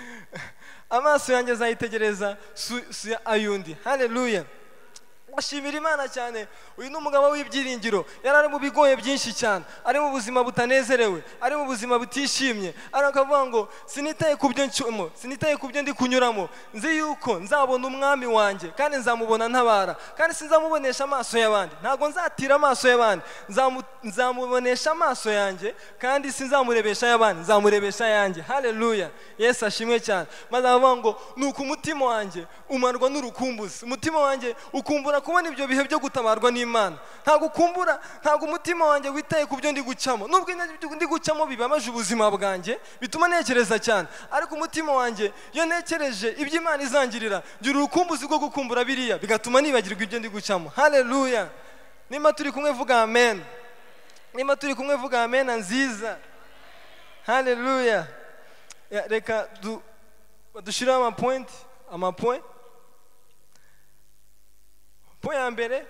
Amaso yanjye azayitegereza si ayundi. Haleluya, ashimira Imana cyane. Uyu ni umugabo w'ibyiringiro, yari ari mu bigoye byinshi cyane, ari mu buzima butanezerewe, ari mu buzima butishimye, arakavuga ngo sinitaye ku byo ncamo, sinitaye ku byo ndi kunyuramo, nzi yuko nzabona umwami wanjye, kandi nzamubona ntabara, kandi sinzamubonesha amaso y'abandi, ntabwo nzatira amaso y'abandi, nzamubonesha amaso yanjye, kandi sinzamurebesha y'abandi, nzamurebesha yanjye. Haleluya, Yesu ashimwe cyane. Maze aravuga ngo nuko umutima wanjye umarwa n'urukumbuzi, umutima wanjye ukumbura kubona ibyo bihe byo gutabarwa n'Imana. Ntabwo ukumbura, ntabwo umutima wanjye witaye ku byo ndi gucamo, nubwo ndi gucamo bibabaje ubuzima bwanjye, bituma ntekereza cyane, ariko umutima wanjye iyo ntekereje ibyo Imana izangirira, ngira urukumbuzi rwo gukumbura biriya, bigatuma nibagirwa ibyo ndi gucamo. Haleluya, niba turi kumwe vuga amen. Niba turi kumwe vuga amen nziza. Haleluya, reka dushiraho amapoint, amapoint po ya mbere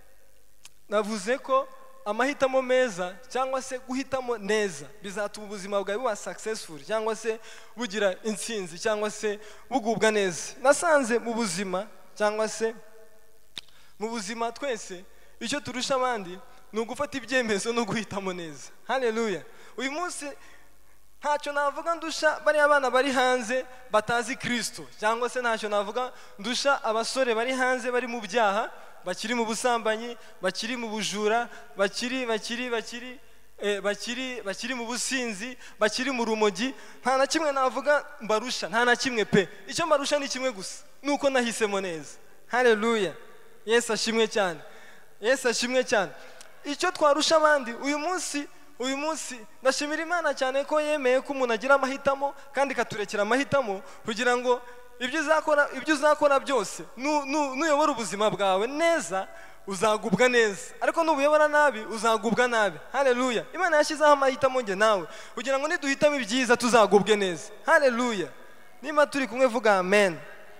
navuze ko amahitamo meza cyangwa se guhitamo neza bizatuma ubuzima bwawe buba successful cyangwa se bugira intsinzi cyangwa se bugubwa neza. Nasanze mu buzima cyangwa se mu buzima twese icyo turusha abandi ni ugufata ibyemezo no guhitamo neza. Haleluya. Uyu munsi ntacyo navuga ndusha bari abana bari hanze batazi Kristo, cyangwa se ntacyo navuga ndusha abasore bari hanze bari mu byaha, bakiri mu busambanyi, bakiri mu bujura, bakiri bakiri bakiri eh, bakiri bakiri mu businzi, bakiri mu rumogi. Nta na kimwe navuga mbarusha, nta na kimwe pe. Icyo mbarusha ni kimwe gusa, nuko nahisemo neza. Haleluya. Yesu ashimwe cyane, Yesu ashimwe cyane. Icyo twarusha abandi uyu munsi uyu munsi ndashimira Imana cyane ko yemeye ko umuntu agira amahitamo kandi ikaturekera amahitamo kugira ngo ibyo uzakora ibyo uzakora byose nuyobora ubuzima bwawe neza uzagubwa neza, ariko nubuyobora nabi uzagubwa nabi. Haleluya. Imana yashyizeho amahitamo nge nawe kugira ngo niduhitamo ibyiza tuzagubwe neza. Haleluya. Niba turi kumwe vuga amen.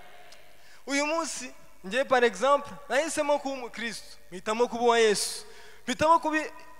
Uyu munsi ngiye par exemple nahisemo kuba umukristo, mpitamo kuba uwa Yesu, mpitamo kuba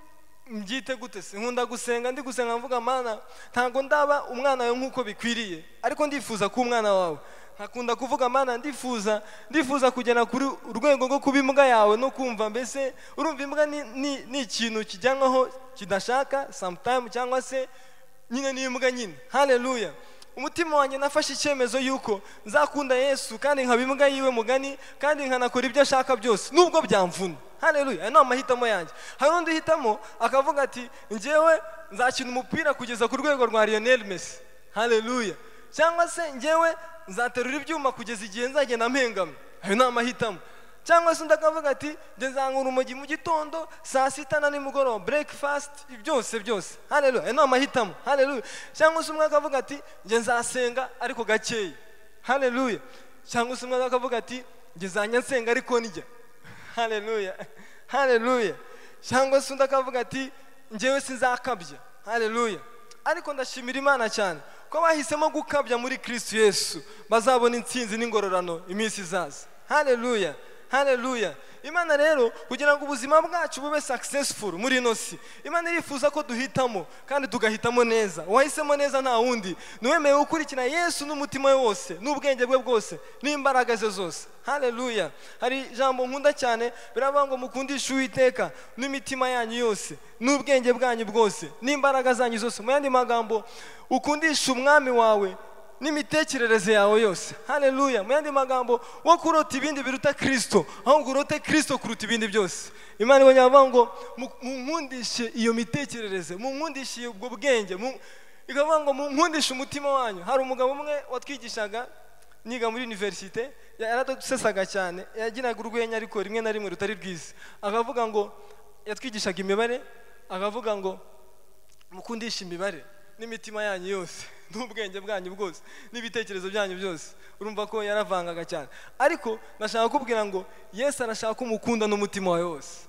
mbyite gute se, nkunda gusenga, ndi gusenga mvuga Mana ntago ndaba umwana wawe nkuko bikwiriye, ariko ndifuza kuba umwana wawe. Nkakunda kuvuga Mana ndifuza ndifuza kugera kuri urwego rwo kuba imbwa yawe no kumva mbese urumva imbwa ni ni, ni ikintu kijyanwaho kidashaka sometime cyangwa se nyine ni imbwa nyine. Haleluya. Umutima wanjye nafashe icyemezo yuko nzakunda Yesu kandi nkaba imbwa yiwe mugani kandi nkanakora ibyo ashaka byose nubwo byamvuna. Haleluya. Aya ni amahitamo yanjye. Hari undi hitamo akavuga ati njyewe nzakina umupira kugeza ku rwego rwa Lionel Messi. Haleluya. Cyangwa se njyewe nzaterura ibyuma kugeza igihe nzagenda mpengamye. Ayo ni amahitamo. Cyangwa se undi akavuga ati njye nzankura umugi mu gitondo saa sita na nimugoroba breakfast byose byose. Haleluya. Ayo ni amahitamo. Haleluya. Cyangwa se umwe akavuga ati njye nzasenga ariko gakeya. Haleluya. Cyangwa se umwe akavuga ati njye nzanya nsenga ariko njya. Haleluya. Haleluya. Cyangwa se undi akavuga ati njyewe sinzakabya. Haleluya. Ariko ndashimira Imana cyane ko bahisemo gukabya muri Kristo Yesu bazabona intsinzi n'ingororano iminsi izaza. Haleluya. Haleluya. Imana rero kugira ngo ubuzima bwacu bube successful muri ino si, Imana irifuza ko duhitamo kandi tugahitamo neza. Wahisemo neza nta wundi nuwemeye gukurikira Yesu n'umutima we wose n'ubwenge bwe bwose n'imbaraga ze zose. Haleluya. Hari ijambo nkunda cyane biravuga ngo mukundishe Uwiteka n'imitima yanyu yose n'ubwenge bwanyu bwose n'imbaraga zanyu zose. Mu yandi magambo ukundisha umwami wawe n'imitekerereze yawe yose. Haleluya. Mu yandi magambo wo kurota ibindi biruta Kristo, ahubwo urote Kristo kuruta ibindi byose. Imana ibonye avuga ngo munkundishe iyo mitekerereze, munkundishe ubwo bwenge, ikavuga ngo munkundishe umutima wanyu. Hari umugabo umwe watwigishaga niga muri universite yaradusesaga cyane, yagiraga urwenya ariko rimwe na rimwe rutari rwiza. Akavuga ngo yatwigishaga imibare, akavuga ngo mukundishe imibare n'imitima yanyu yose n'ubwenge bwanyu bwose n'ibitekerezo byanyu byose. Urumva ko yaravangaga cyane, ariko nashaka kubwira ngo Yesu arashaka kumukunda n'umutima wawe wose.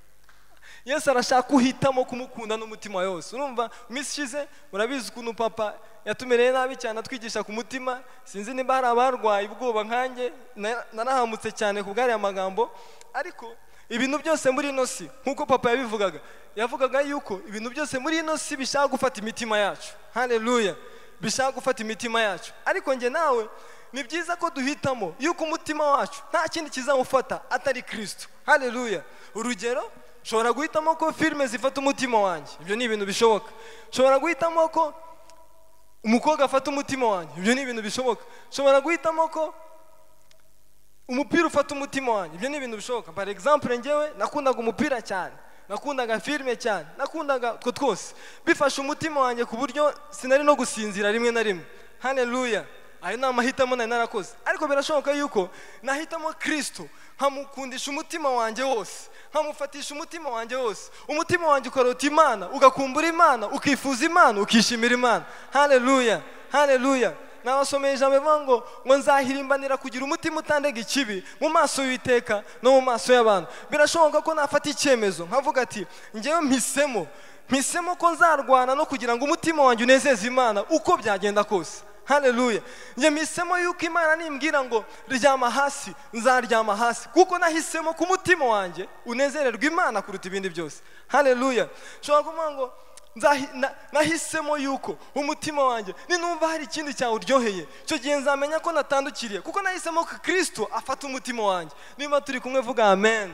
Yesu arashaka kuhitamo kumukunda n'umutima wawe wose. Urumva Miss Shize murabizi ukuntu papa yatumereye nabi cyane atwigisha ku mutima. Sinzi niba hari abarwaye ubwoba nkanjye, narahamutse cyane ku bwari amagambo, ariko ibintu byose muri ino si nkuko papa yabivugaga, yavugaga yuko ibintu byose muri ino si bishaka gufata imitima yacu. Haleluya. Bishaka gufata imitima yacu, ariko nge nawe ni byiza ko duhitamo yuko umutima wacu nta kindi kizawufata atari Kristo. Haleluya. Urugero, nshobora guhitamo ko filime zifata umutima wanjye, ibyo ni ibintu bishoboka. Nshobora guhitamo ko umukobwa afata umutima wanjye, ibyo ni ibintu bishoboka. Nshobora guhitamo ko umupira ufata umutima wanjye, ibyo ni ibintu bishoboka. Par exemple njyewe nakundaga umupira cyane, nakundaga filime cyane, nakundaga two twose bifashe umutima wanjye ku buryo sinari no gusinzira rimwe na rimwe. Haleluya. Ayo ni amahitamo nari narakoze, ariko birashoboka yuko nahitamo Kristo nkamukundisha umutima wanjye wose, nkamufatisha umutima wanjye wose. Umutima wanjye ukarota Imana, ugakumbura Imana, ukifuza Imana, ukishimira Imana. Haleluya. Haleluya. Nabasomeye ijambo rivuga ngo ngo nzahirimbanira kugira umutima utandega ikibi mu maso y'Uwiteka no mu maso y'abantu. Birashoboka ko nafata icyemezo nkavuga ati njyewe mpisemo mpisemo ko nzarwana no kugira ngo umutima wanjye unezeze Imana uko byagenda kose. haleluya. Njye mpisemo yuko Imana nimbwira ngo ryama hasi, nzaryama hasi, kuko nahisemo ku mutima wanjye unezererwa Imana kuruta ibindi byose, haleluya. Nshobora kuvuga ngo nahisemo yuko umutima wanjye ninumva hari ikindi cyawuryoheye, icyo gihe nzamenya ko natandukiriye, kuko nahisemo ko Kristo afata umutima wanjye. Niba turi kumwe vuga amen,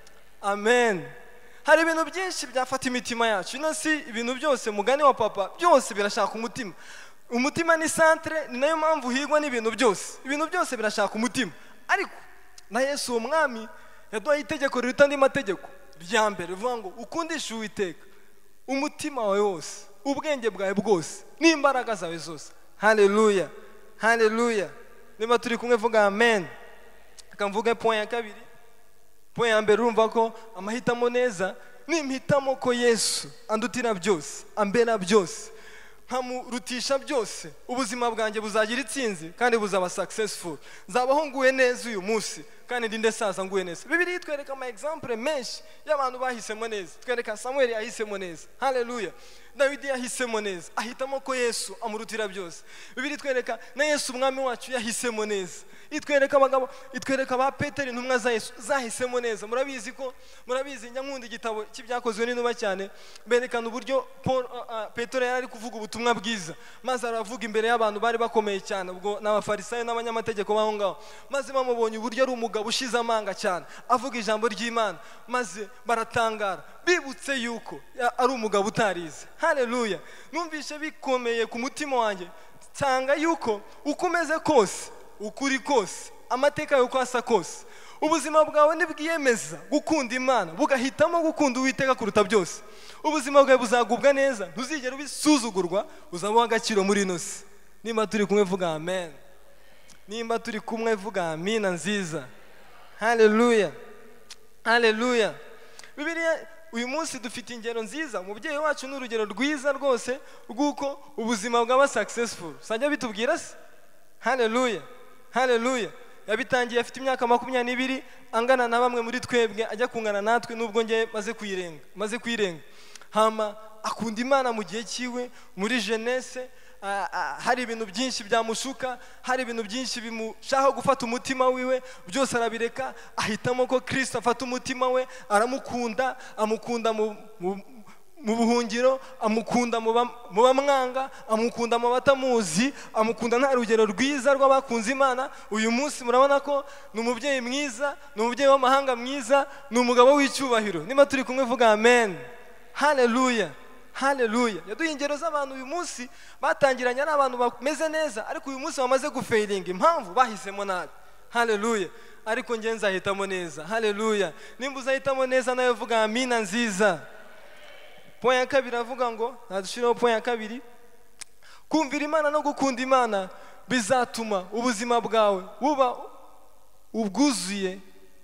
amen. Hari ibintu byinshi byafata imitima yacu, ino si ibintu byose, mugani wa papa, byose birashaka umutima. Umutima ni centre, ni nayo mpamvu higwa n'ibintu byose. Ibintu byose birashaka umutima. Ariko na Yesu umwami yaduhaye itegeko riruta andi mategeko. Rya mbere rivuga ngo ukundishe Uwiteka umutima wawe wose, ubwenge bwawe bwose, n'imbaraga zawe zose, haleluya, haleluya. Niba turi kumwe vuga amen. Akamvuga point ya kabiri. Point ya mbere urumva ko amahitamo neza nimpitamo ko Yesu andutira byose, ambera byose, nkamurutisha byose, ubuzima bwanjye buzagira itsinzi kandi buzaba successful. Nzabaho nguye neza uyu munsi kandi ndinde saza nguye neza. Bibiliya itwereka ama example menshi y'abantu bahisemo neza. Twereka Samuel yahisemo neza, haleluya. Dawidi yahisemo neza, ahitamo ko Yesu amurutira byose. Bibiliya itwereka na Yesu umwami wacu yahisemo neza. Itwereka abagabo, itwereka ba Petero intumwa za Yesu zahisemo neza. Murabizi ko murabizi nyankunda igitabo cy'ibyakozwe n'intuba cyane, berekana uburyo Paul uh, Petero yari ari kuvuga ubutumwa bwiza, maze aravuga imbere y'abantu bari bakomeye cyane, ubwo n'abafarisayo n'abanyamategeko baho ngaho, maze bamubonye uburyo ari umugabo ushize amanga cyane avuga ijambo ry'Imana, maze baratangara bibutse yuko ari umugabo utarize, haleluya. Numvishe bikomeye ku mutima wanjye, nsanga yuko ukomeze kose, ukuri kose, amateka yuko asa kose, ubuzima bwawe nibwiyemeza gukunda Imana, bugahitamo gukunda Uwiteka kuruta byose, ubuzima bwawe buzagubwa neza, ntuzigera ubisuzugurwa, uzaba w'agaciro muri ino si. Nimba turi kumwe vuga amen, nimba turi kumwe vuga amina nziza, haleluya, haleluya. Bibiliya uyu munsi dufite ingero nziza, umubyeyi wacu n'urugero rwiza rwose rw'uko ubuzima bwaba successful. Sajya bitubwira se, haleluya, haleluya. Yabitangiye afite imyaka makumyabiri n'ibiri, angana na bamwe muri twebwe, ajya kungana natwe nubwo ngiye maze kuyirenga, maze kuyirenga. Hama akunda Imana mu gihe cyiwe, muri jeunesse, hari ibintu byinshi byamushuka, hari ibintu byinshi bimushaka gufata umutima wiwe, byose arabireka, ahitamo ko Kristo afata umutima we, aramukunda, amukunda mu mu buhungiro, amukunda mu bamwanga, amukunda mu batamuzi, amukunda nta rugero rwiza rw'abakunze Imana. Uyu munsi murabona ko ni umubyeyi mwiza, ni umubyeyi w'amahanga mwiza, ni umugabo w'icyubahiro. Niba turi kumwe vuga amen, haleluya, haleluya. Yaduha ingero z'abantu uyu munsi batangiranye ari abantu bameze neza, ariko uyu munsi bamaze gufailinga, impamvu bahisemo nabi, haleluya. Ariko nge nzahitamo neza, haleluya. Nimba uzahitamo neza nawe vuga amina nziza. Point ya kabiri avuga ngo, nadushiraho point ya kabiri, kumvira Imana no gukunda Imana bizatuma ubuzima bwawe buba ubwuzuye,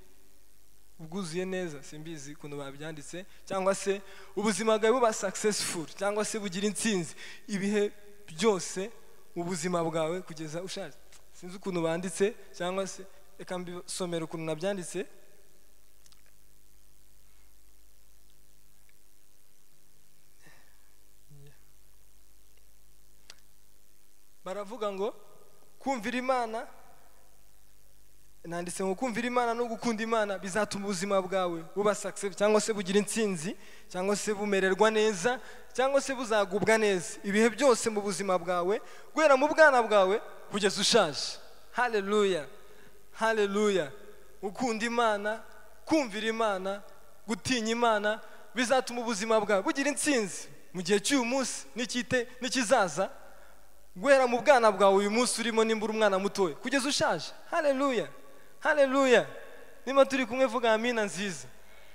ubwuzuye neza, simbizi kuno babyanditse, cyangwa se ubuzima bwawe buba successful, cyangwa se bugira intsinzi ibihe byose mu buzima bwawe kugeza ushaje. Sinzi ukuntu banditse, cyangwa se reka mbisomera ukuntu nabyanditse. Baravuga ngo kumvira Imana, nanditse ngo kumvira Imana no gukunda Imana bizatuma ubuzima bwawe buba success, cyangwa se bugira intsinzi, cyangwa se bumererwa neza, cyangwa se buzagubwa neza ibihe byose mu buzima bwawe, guhera mu bwana bwawe kugeza ushaje, haleluya, haleluya. Gukunda Imana, kumvira Imana, gutinya Imana bizatuma ubuzima bwawe bugira intsinzi mu gihe cy'uyu munsi n'ikite n'ikizaza, guhera mu bwana bwawe uyu munsi urimo, nimba uri umwana mutoya kugeza ushaje, haleluya, haleluya. Niba turi kumwe vuga amina nziza.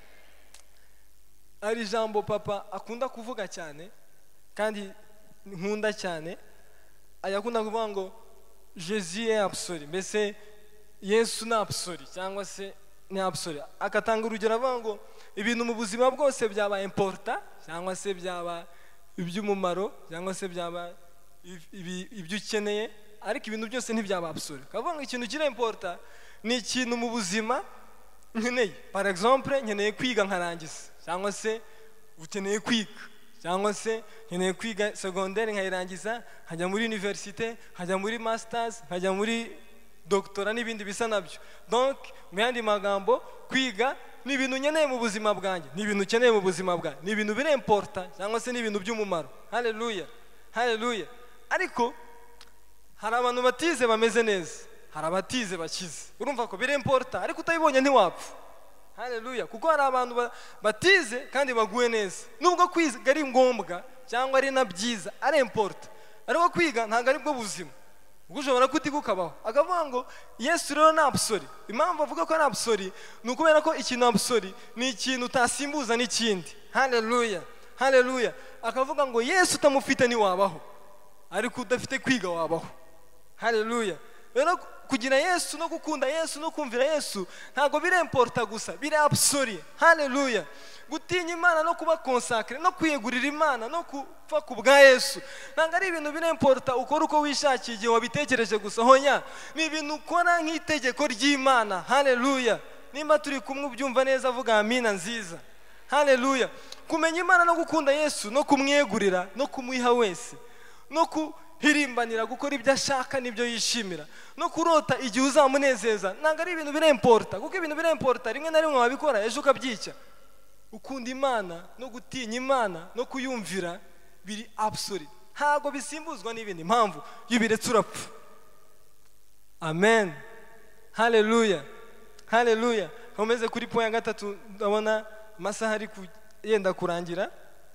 Ari jambo papa akunda kuvuga cyane kandi nkunda cyane, ayakunda kuvuga ngo Jésus est absolu, mbese Yesu ni absolu, cyangwa se ni absolu. Akatanga urugero avuga ngo ibintu mu buzima bwose byaba important, cyangwa se byaba iby'umumaro, cyangwa se byaba ibyo ukeneye, ariko ibintu byose ntibyaba absolu. Kavuga ngo ikintu kiri important ni ikintu mu buzima nkeneye. Par exemple nkeneye kwiga nkarangiza, cyangwa se ukeneye kwiga, cyangwa se nkeneye kwiga secondaire nkayirangiza nkajya muri université nkajya muri masters nkajya muri doctorat n'ibindi bisa nabyo. Donc mu yandi magambo kwiga ni ibintu nkeneye mu buzima bwanjye, ni ibintu ukeneye mu buzima bwanjye, ni ibintu biri important cyangwa se ni ibintu by'umumaro. Haleluya, haleluya. Ariko hari abantu batize bameze neza, hari abatize bakize. Urumva ko biri important, ariko utayibonye ntiwapfa. Haleluya. Kuko hari abantu batize kandi baguye neza. Nubwo kwiga ari ngombwa cyangwa ari na byiza, ari important, ariko kwiga ntabwo ari bwo buzima. Ubwo ushobora kutiga ukabaho. Akavuga ngo Yesu rero ni absori. Impamvu avuga ko ari absori ni ukubera ko ikintu absori ni ikintu utasimbuza n'ikindi. Haleluya, haleluya. Akavuga ngo Yesu utamufite ntiwabaho, ariko udafite kwiga wabaho. Haleluya. Rero kugira Yesu no gukunda Yesu no kumvira Yesu ntago biri importa gusa, biri absori. Haleluya. Gutinya Imana no kuba consacré no kwiyegurira Imana no kupfa ku bwa Yesu ntago ari ibintu biri importa ukora uko wishakiye igihe wabitekereje gusa. Honya ni ibintu ukora nk'itegeko ry'Imana. Haleluya. Nimba turi kumwe ubyumva neza avuga amina nziza. Haleluya. Kumenya Imana no gukunda Yesu no kumwiyegurira no kumwiha wese no ku hirimbanira gukora ibyo ashaka n'ibyo yishimira no kurota igihe uzamunezeza ntabwo ari ibintu biri importa. Kuko ibintu biri importa rimwe na rimwe wabikora ejo ukabyica. Ukunda Imana no gutinya Imana no kuyumvira biri absolute, ntabwo bisimbuzwa n'ibindi. Impamvu y'ibiretse urapfa. Amen, haleluya, haleluya. Komeze kuri point ya gatatu, ndabona amasaha ari yenda kurangira.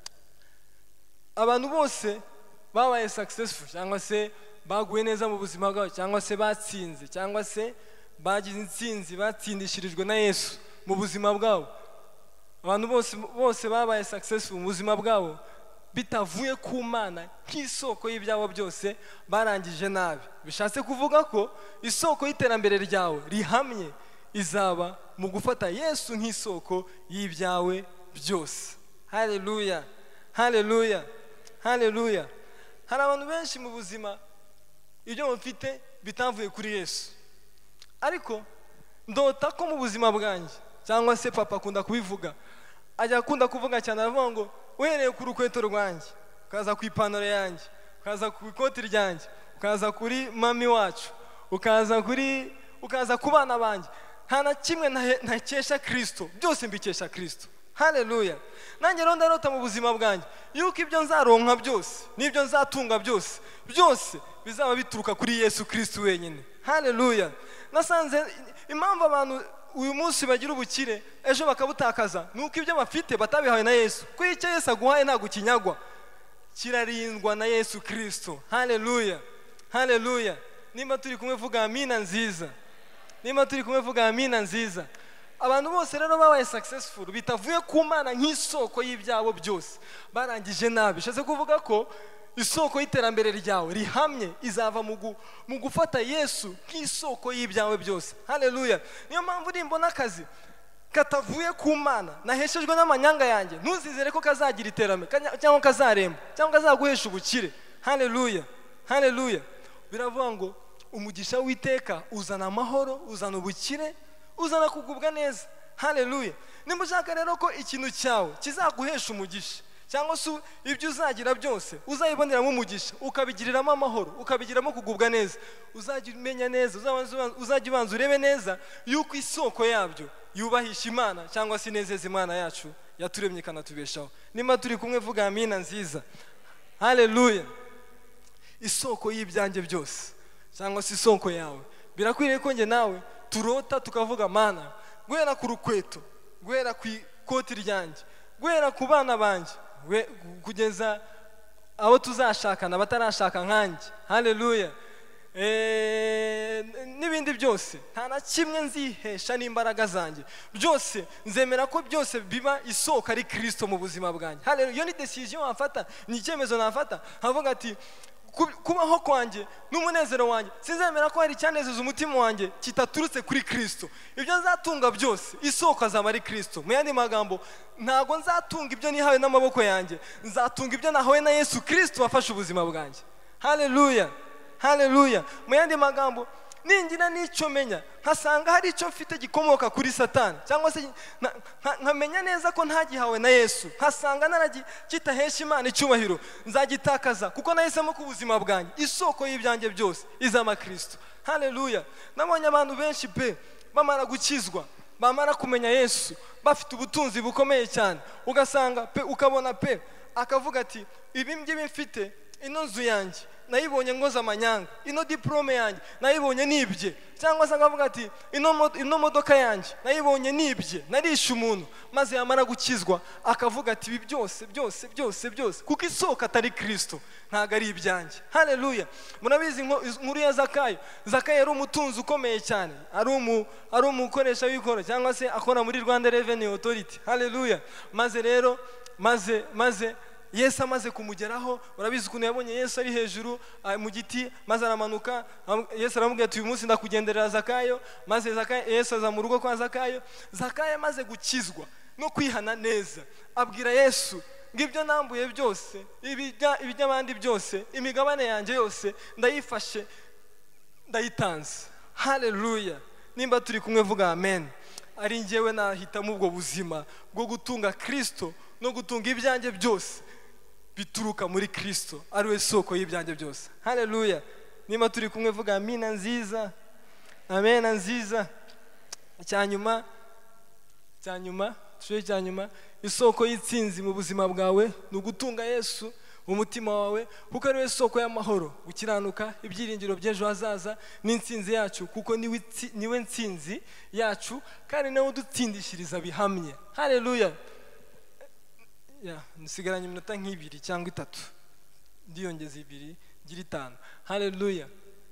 Abantu bose babaye successful cyangwa se baguye neza mu buzima bwabo cyangwa se batsinze cyangwa se bagize intsinzi batsindishirijwe na Yesu mu buzima bwabo, abantu bose bose babaye successful mu buzima bwabo bitavuye ku Mana nk'isoko y'ibyabo byose barangije nabi. Bishatse kuvuga ko isoko y'iterambere ryawe rihamye izaba mu gufata Yesu nk'isoko y'ibyawe byose. Haleluya, haleluya, haleluya. Hari abantu benshi mu buzima ibyo mufite bitavuye kuri Yesu, ariko ndota ko mu buzima bwanjye cyangwa se papa akunda kubivuga, ajya akunda kuvuga cyane aravuga ngo uhereye ku rukweto rwanjye ukaza ku ipantaro yanjye ukaza ku ikoti ryanjye ukaza kuri mami wacu ukaza kuri ukaza ku bana banjye nta na kimwe ntakesha Kristo, byose mbikesha Kristo. Haleluya. Nanjye rero ndarota mu buzima bwanjye yuko ibyo nzaronka byose n'ibyo nzatunga byose byose bizaba bituruka kuri Yesu Kristo wenyine. Haleluya. Nasanze impamvu abantu uyu munsi bagira ubukire ejo bakabutakaza nuko ibyo bafite batabihawe na Yesu. Kuko icyo Yesu aguhaye ntabwo kinyagwa, kirarindwa na Yesu Kristo. Haleluya, haleluya. Nimba turi kumwe vuga amina nziza, nimba turi kumwe vuga amina nziza. Abantu bose rero babaye successful bitavuye ku Mana nk'isoko y'ibyabo byose barangije nabi. Bishatse kuvuga ko isoko y'iterambere ryawe rihamye izava mu gufata Yesu nk'isoko y'ibyawe byose. Haleluya. Niyo mpamvu nimbona akazi katavuye ku Mana naheshejwe n'amanyanga yanjye ntuzizere ko kazagira iterambere cyangwa kazaremba cyangwa kazaguhesha ubukire. Haleluya, haleluya. Biravuga ngo umugisha w'iteka uzana amahoro, uzana ubukire, uzana kugubwa neza. Haleluya. Nimba ushaka rero ko ikintu cyawe kizaguhesha umugisha cyangwa se ibyo uzagira byose uzayiboneramo umugisha ukabigiriramo amahoro ukabigiramo kugubwa neza, uzajya umenya neza, uzajya ubanza urebe neza yuko isoko yabyo yubahisha Imana cyangwa se inezeza Imana yacu yaturemye ikanatubeshaho. Nimba turi kumwe vuga amina nziza. Haleluya. Isoko y'ibyanjye byose cyangwa se isoko yawe birakwiriye ko nge nawe turota tukavuga Mana guhera ku rukweto, guhera ku ikoti ryanjye, guhera ku bana banjye kugeza abo tuzashakana batarashaka nkanjye. Haleluya. N'ibindi byose nta na kimwe nzihesha n'imbaraga zanjye, byose nzemera ko byose biba isoko ari Kristo mu buzima bwanjye. Haleluya. Iyo ni decision wafata, ni icyemezo nafata havuga ati kubaho kwanjye n'umunezero wanjye sinzemera ko hari icyanezeza umutima wanjye kitaturutse kuri Kristo. Ibyo nzatunga byose isoko azaba ari Kristo. Mu yandi magambo ntago nzatunga ibyo nihawe n'amaboko yanjye, nzatunga ibyo nahawe na Yesu Kristo wafashe ubuzima bwanjye. Haleluya, haleluya. Mu yandi magambo ningira n'icyo menya nkasanga hari icyo mfite gikomoka kuri Satani cyangwa se nkamenya neza ko ntagihawe na Yesu, nkasanga naragitahesha Imana icyubahiro, nzagitakaza kuko nahisemo ku buzima bwanjye isoko y'ibyanjye byose izama Kristo. Haleluya. Nabonye abantu benshi pe bamara gukizwa, bamara kumenya Yesu, bafite ubutunzi bukomeye cyane, ugasanga pe ukabona pe akavuga ati ibi ngibi mfite, ino nzu yanjye nayibonye ngoza amanyanga, ino diplome yanjye nayibonye nibye, cyangwa se akavuga ati ino ino modoka yanjye nayibonye nibye, narishe umuntu, maze yamara gukizwa akavuga ati ibi byose byose byose byose kuko isoko atari Kristo ntago ari ibyanjye. Haleluya. Murabizi inkuru ya Zakayo. Zakayo yari umutunzi ukomeye cyane, ari umu ari umukoresha w'ikoro cyangwa se akora muri Rwanda Revenue Authority. Haleluya. Maze rero maze maze Yesu amaze kumugeraho, urabizi ukuntu yabonye Yesu ari hejuru mu giti, maze aramanuka. Yesu aramubwira ati uyu munsi ndakugenderera Zakayo. Maze Zakayo, Yesu aza mu rugo kwa Zakayo. Zakayo amaze gukizwa no kwihana neza, abwira Yesu ngibyo nambuye byose, ibijya ibijyabandi byose, imigabane yanjye yose ndayifashe ndayitanze. Haleluya. Nimba turi kumwe vuga amen. Ari njyewe nahitamo ubwo buzima bwo gutunga Kristo no gutunga ibyanjye byose bituruka muri Kristo, ari we soko y'ibyanjye byose. Haleluya. Nimba turi kumwe vuga amina nziza, amen nziza. Cyanyuma cyanyuma cyo cyanyuma isoko y'itsinzi mu buzima bwawe ni ugutunga Yesu umutima wawe, kuko ari we soko y'amahoro, gukiranuka, ibyiringiro by'ejo hazaza n'intsinzi yacu, kuko niwe niwe ntsinzi yacu kandi nawe udutsindishiriza bihamye. Haleluya. Ya, nsigaranye iminota nk'ibiri cyangwa itatu, ndiyongeza ibiri gira itanu. Haleluya.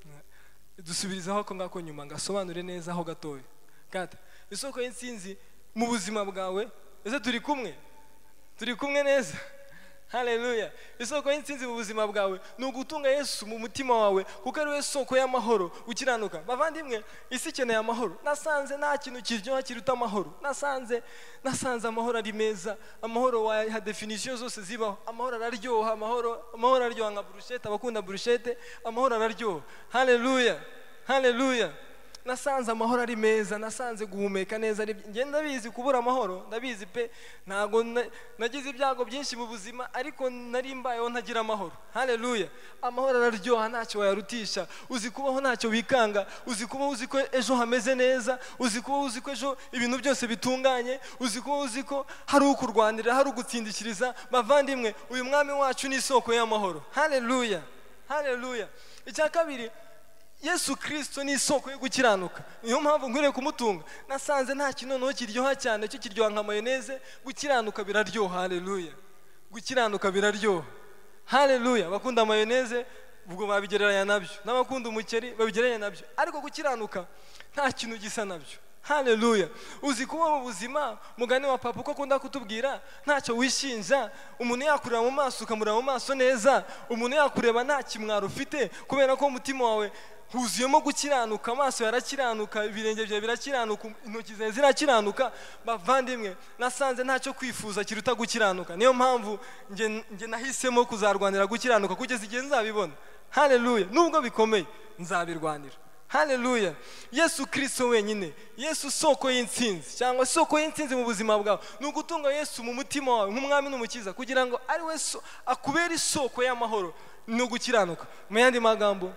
Dusubirizaho ko ngako nyuma ngasobanure neza aho gatoya. Kata isoko y'intsinzi mu buzima bwawe, ese turi kumwe turi kumwe neza? Haleluya. Isoko y'intsinzi mu buzima bwawe ni ugutunga Yesu mu mutima wawe, kuko ari we soko y'amahoro, ukiranuka. Bavandimwe, isi ikeneye amahoro. Nasanze nta kintu kiryoha kiruta amahoro. Nasanze nasanze amahoro ari meza. Amahoro waha definition zose zibaho. Amahoro araryoha, amahoro amahoro araryoha nka bruschette, abakunda bruschette, amahoro araryoha. Haleluya. Haleluya. Nasanze amahoro ari meza, nasanze guhumeka neza ari nge ndabizi kubura amahoro, ndabizi pe ntago nagize ibyago byinshi mu buzima, ariko nari mbayeho ntagira amahoro. Haleluya. Amahoro araryoha, ntacyo wayarutisha. Uzi kubaho ntacyo wikanga, uzi kubaho uzi ko ejo hameze neza, uzi kubaho uzi ko ejo ibintu byose bitunganye, uzi kubaho uzi ko hari ukurwanirira, hari ugutsindikiriza. Bavandimwe, uyu mwami wacu ni isoko y'amahoro. Haleluya. Haleluya. Icya kabiri, Yesu Kristo ni isoko yo gukiranuka. Niyo mpamvu nkwiriye kumutunga. Nasanze nta kintu noneho kiryoha cyane, cyo kiryoha nka mayoneze. Gukiranuka biraryoha. Haleluya. Gukiranuka biraryoha. Haleluya. Bakunda mayoneze ubwo babigereranya nabyo, n'abakunda umuceri babigereranya nabyo, ariko gukiranuka nta kintu gisa nabyo. Haleluya. Uzi kuba mu buzima, mugani wa papa uko akunda kutubwira, ntacyo wishinja. Umuntu yakureba mu maso ukamureba mu maso neza, umuntu yakureba nta kimwaro ufite, kubera ko umutima wawe huzuyemo gukiranuka, amaso yarakiranuka, ibirenge byawe birakiranuka, intoki zawe zirakiranuka. Bavandimwe, nasanze ntacyo kwifuza kiruta gukiranuka. Niyo mpamvu nge nge nahisemo kuzarwanira gukiranuka kugeza igihe nzabibona. Haleluya. Nubwo bikomeye nzabirwanira. Haleluya. Yesu Kristo wenyine, Yesu soko y'intsinzi, cyangwa soko y'intsinzi mu buzima bwawe, ni ugutunga Yesu mu mutima wawe nk'umwami n'umukiza, kugira ngo ari we so, akubera isoko y'amahoro no gukiranuka. Mu yandi magambo,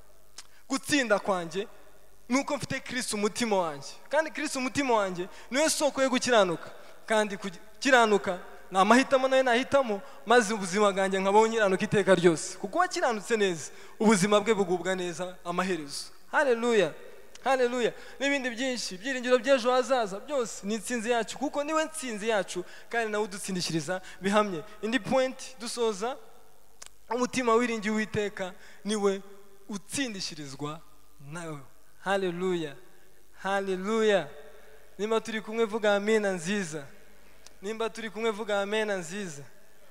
gutsinda kwanjye nuko mfite Kristo umutima wanjye, kandi Kristo umutima wanjye niwe soko yo gukiranuka, kandi gukiranuka ni amahitamo nawe nahitamo, maze ubuzima bwanjye nkabaho nkiranuka iteka ryose, kuko wakiranutse neza ubuzima bwe bugubwa neza amaherezo. Haleluya. Haleluya. N'ibindi byinshi, byiringiro by'ejo hazaza byose ni intsinzi yacu, kuko niwe ntsinzi yacu kandi nawe udutsindishiriza bihamye. Indi point dusoza, umutima wiringiye Uwiteka niwe utsindishirizwa nawe. Haleluya. Haleluya. Nimba turi kumwe vuga amena nziza. Nimba turi kumwe vuga amena nziza.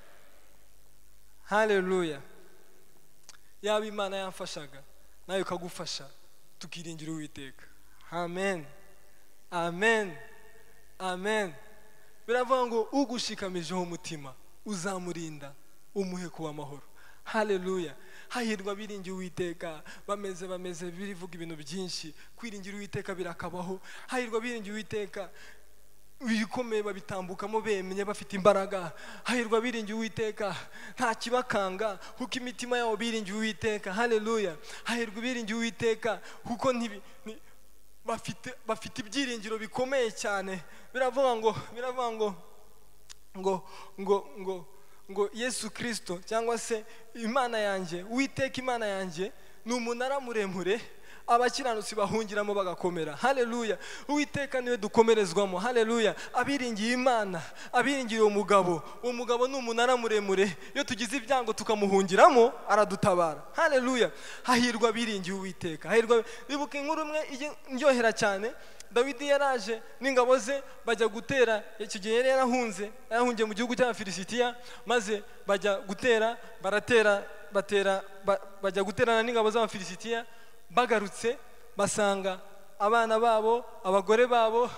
Haleluya. Yaba Imana yamfashaga nawe ukagufasha, tukiringira Uwiteka. Amen. Amen. Amen. Biravuga ngo ugushikamijeho umutima uzamurinda umuhe kuba amahoro. Haleluya. hahirwa biringiye Uwiteka bameze bameze birivuga ibintu byinshi kwiringira Uwiteka birakabaho hahirwa biringiye Uwiteka ibikomeye babitambukamo bemye bafite imbaraga hahirwa biringiye Uwiteka nta kibakanga kuko imitima yabo biringiye Uwiteka haleluya hahirwa biringiye Uwiteka kuko ntibi bafite bafite ibyiringiro bikomeye cyane biravuga ngo biravuga ngo ngo ngo ngo ngo Yesu Kristo cyangwa se Imana yanjye Uwiteka Imana yanjye ni umunara muremure abakiranutsi bahungiramo bagakomera haleluya Uwiteka niwe dukomerezwamo haleluya abiringiye Imana abiringiye umugabo umugabo ni umunara muremure iyo tugize ibyango tukamuhungiramo aradutabara haleluya hahirwa biringiye Uwiteka hahirwa bibuka inkuru imwe ndyohera cyane Dawidi yaraje n'ingabo ze bajya gutera icyo gihe yari yarahunze yarahungiye mu gihugu cy'Abafilisitiya maze bajya gutera baratera batera bajya guterana n'ingabo z'Abafilisitiya bagarutse basanga abana babo abagore babo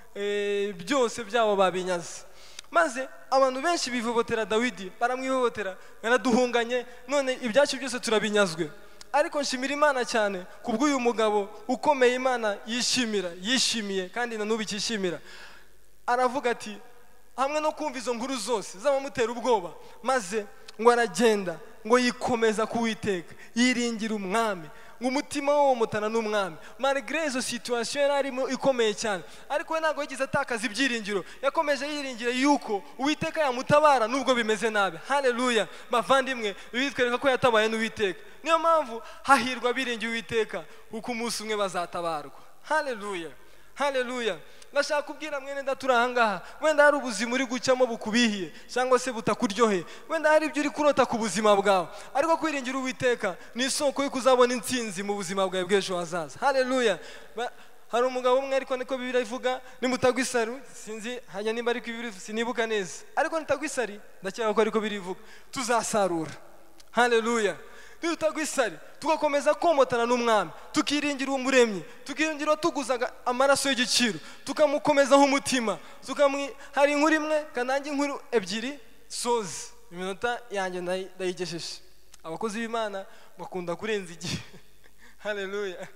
byose byabo babinyaze maze abantu benshi bivobotera Dawidi baramwivobotera yaraduhunganye none ibyacu byose turabinyazwe ariko nshimira Imana cyane kubw'uyu mugabo ukomeye Imana yishimira yishimiye kandi na n'ubu ikishimira aravuga ati hamwe no kumva izo nkuru zose zabamutera ubwoba maze ngo aragenda ngo yikomeza kuwiteka yiringira umwami ngo umutima wo mutana n'umwami malgré izo situation yari arimo ikomeye cyane ariko we ntabwo yagize atakaza ibyiringiro yakomeje yiringira yuko Uwiteka yamutabara nubwo bimeze nabi haleluya bavandimwe bitwereka ko yatabaye n'Uwiteka niyo mpamvu hahirwa biringiye Uwiteka kuko umunsi umwe bazatabarwa haleluya haleluya ndashaka kubwira mwene daturahangaha wenda hari ubuzima uri gucamo bukubihiye cyangwa se butakuryohe wenda hari ibyo uri kurota ku buzima bwawe ariko kwiringira Uwiteka ni isoko yo kuzabona intsinzi mu buzima bwawe bw'ejo hazaza haleluya hari umugabo umwe ariko niko Bibiliya ivuga nimutagwa isari sinzi hanya nimba ariko Bibiliya sinibuka neza ariko nitagwa isari ndakeka ko ariko birivuga tuzasarura haleluya tutagwa isari tugakomeza komotana n'umwami tukiringira umuremyi tukiringira tuguzaga amaraso y'igiciro tukamukomezaho umutima tukamwi hari inkuru imwe kanange inkuru ebyiri sozi iminota yanjye ndayigesheje abakozi b'Imana bakunda kurenza igihe haleluya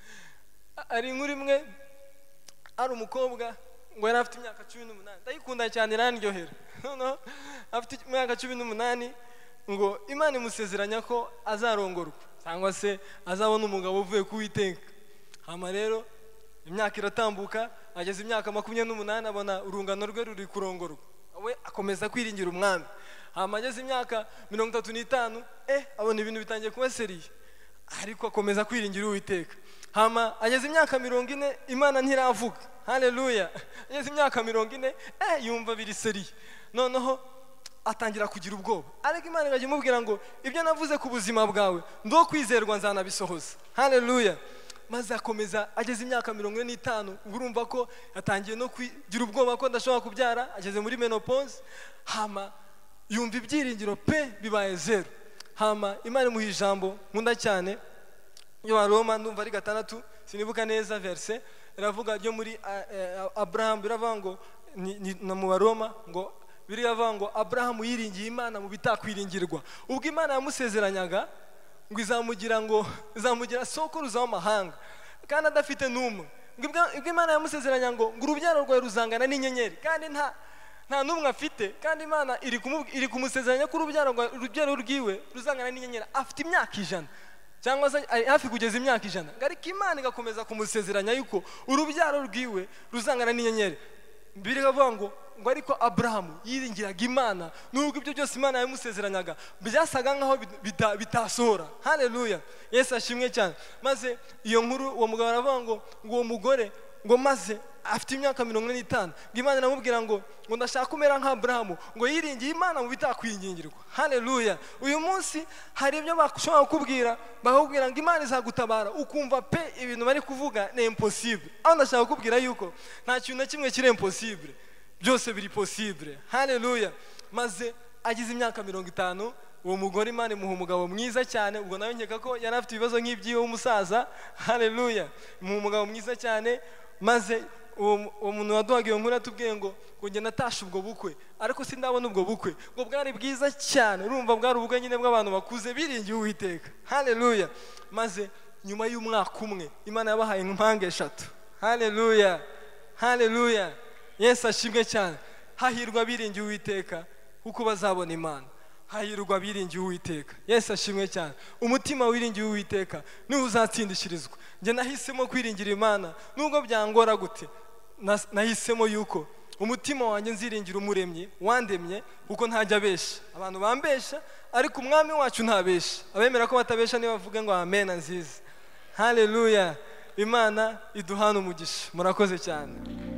hari inkuru imwe ari umukobwa ngo yari afite imyaka cumi n'umunani ndayikunda cyane irandyohera noneho afite imyaka cumi n'umunani ngo Imana imusezeranya ko azarongorwa cyangwa se azabona umugabo uvuye ku Uwiteka hama rero imyaka iratambuka ageze imyaka makumyabiri n'umunani abona urungano rwe ruri kurongorwa we akomeza kwiringira umwami hama ageze imyaka mirongo itatu n'itanu eh abona ibintu bitangiye kuba seriye ariko akomeza kwiringira Uwiteka hama ageze imyaka mirongo ine Imana ntiravuga haleluya ageze imyaka mirongo ine eh yumva biri seriye noneho atangira kugira ubwoba ariko Imana igajya imubwira ngo ibyo navuze ku buzima bwawe ndo kwizerwa nzanabisohoza haleluya maze akomeza ageze imyaka mirongo ine n'itanu urumva ko yatangiye no kugira ubwoba ko ndashobora kubyara ageze muri menopause hama yumva ibyiringiro pe bibaye zero hama Imana imuha ijambo nkunda cyane yo Roma ndumva ari gatandatu sinibuka neza verse iravuga ryo muri Abraham biravuga ngo na mu Roma ngo biriya avuga ngo Abrahamu yiringiye Imana mu bitakwiringirwa ubwo Imana yamusezeranyaga ngo izamugira ngo izamugira sokuruza w'amahanga kandi adafite n'umwe ubwo Imana yamusezeranya ngo ngo urubyaro rwawe ruzangana n'inyenyeri kandi nta nta n'umwe afite kandi Imana iri iri kumusezeranya ko urubyaro rwawe urubyaro rwiwe ruzangana n'inyenyeri afite imyaka ijana cyangwa se hafi kugeza imyaka ijana ariko Imana igakomeza kumusezeranya yuko urubyaro rwiwe ruzangana n'inyenyeri biravuga ngo ngo ariko Abrahamu yiringiraga Imana nubwo ibyo byose Imana yamusezeranyaga byasaga nkaho bitasohora haleluya Yesu ashimwe cyane maze iyo nkuru uwo mugabo aravuga ngo ngo uwo mugore ngo maze afite imyaka mirongo ine n'itanu ngo Imana iramubwira ngo ngo ndashaka kumera nka Abrahamu ngo yiringiye Imana mu bitakwingingirwa haleluya uyu munsi hari ibyo bashobora kukubwira bakubwira ngo Imana izagutabara ukumva pe ibintu bari kuvuga ni impossible aho ndashaka kukubwira yuko nta kintu na kimwe kiri impossible byose biri possible haleluya maze agize imyaka mirongo itanu uwo mugore Imana imuha umugabo mwiza cyane ubwo nawe nkeka ko yari afite ibibazo nk'iby'iwe w'umusaza haleluya imuha umugabo mwiza cyane maze uwo muntu waduhagiye nkuru atubwiye ngo ngo njye natashe ubwo bukwe ariko sindabona ubwo bukwe ngo bwari bwiza cyane urumva bwari ubukwe nyine bw'abantu bakuze biringiye Uwiteka. Haleluya. Maze nyuma y'umwaka umwe Imana yabahaye impanga eshatu. Haleluya, haleluya. Yesu ashimwe cyane. Hahirwa biringiye Uwiteka kuko bazabona Imana. Hahirwa biringiye Uwiteka. Yesu ashimwe cyane. Umutima wiringiye Uwiteka niwe uzatsindishirizwa. Njye nahisemo kwiringira Imana nubwo byangora gute, nahisemo yuko umutima wanjye nziringira Umuremyi wandemye kuko ntajya abesha. Abantu bambesha ariko umwami wacu ntabesha. Abemera ko batabesha niba bavuga ngo amen nziza. Haleluya. Imana iduhana umugisha. Murakoze cyane.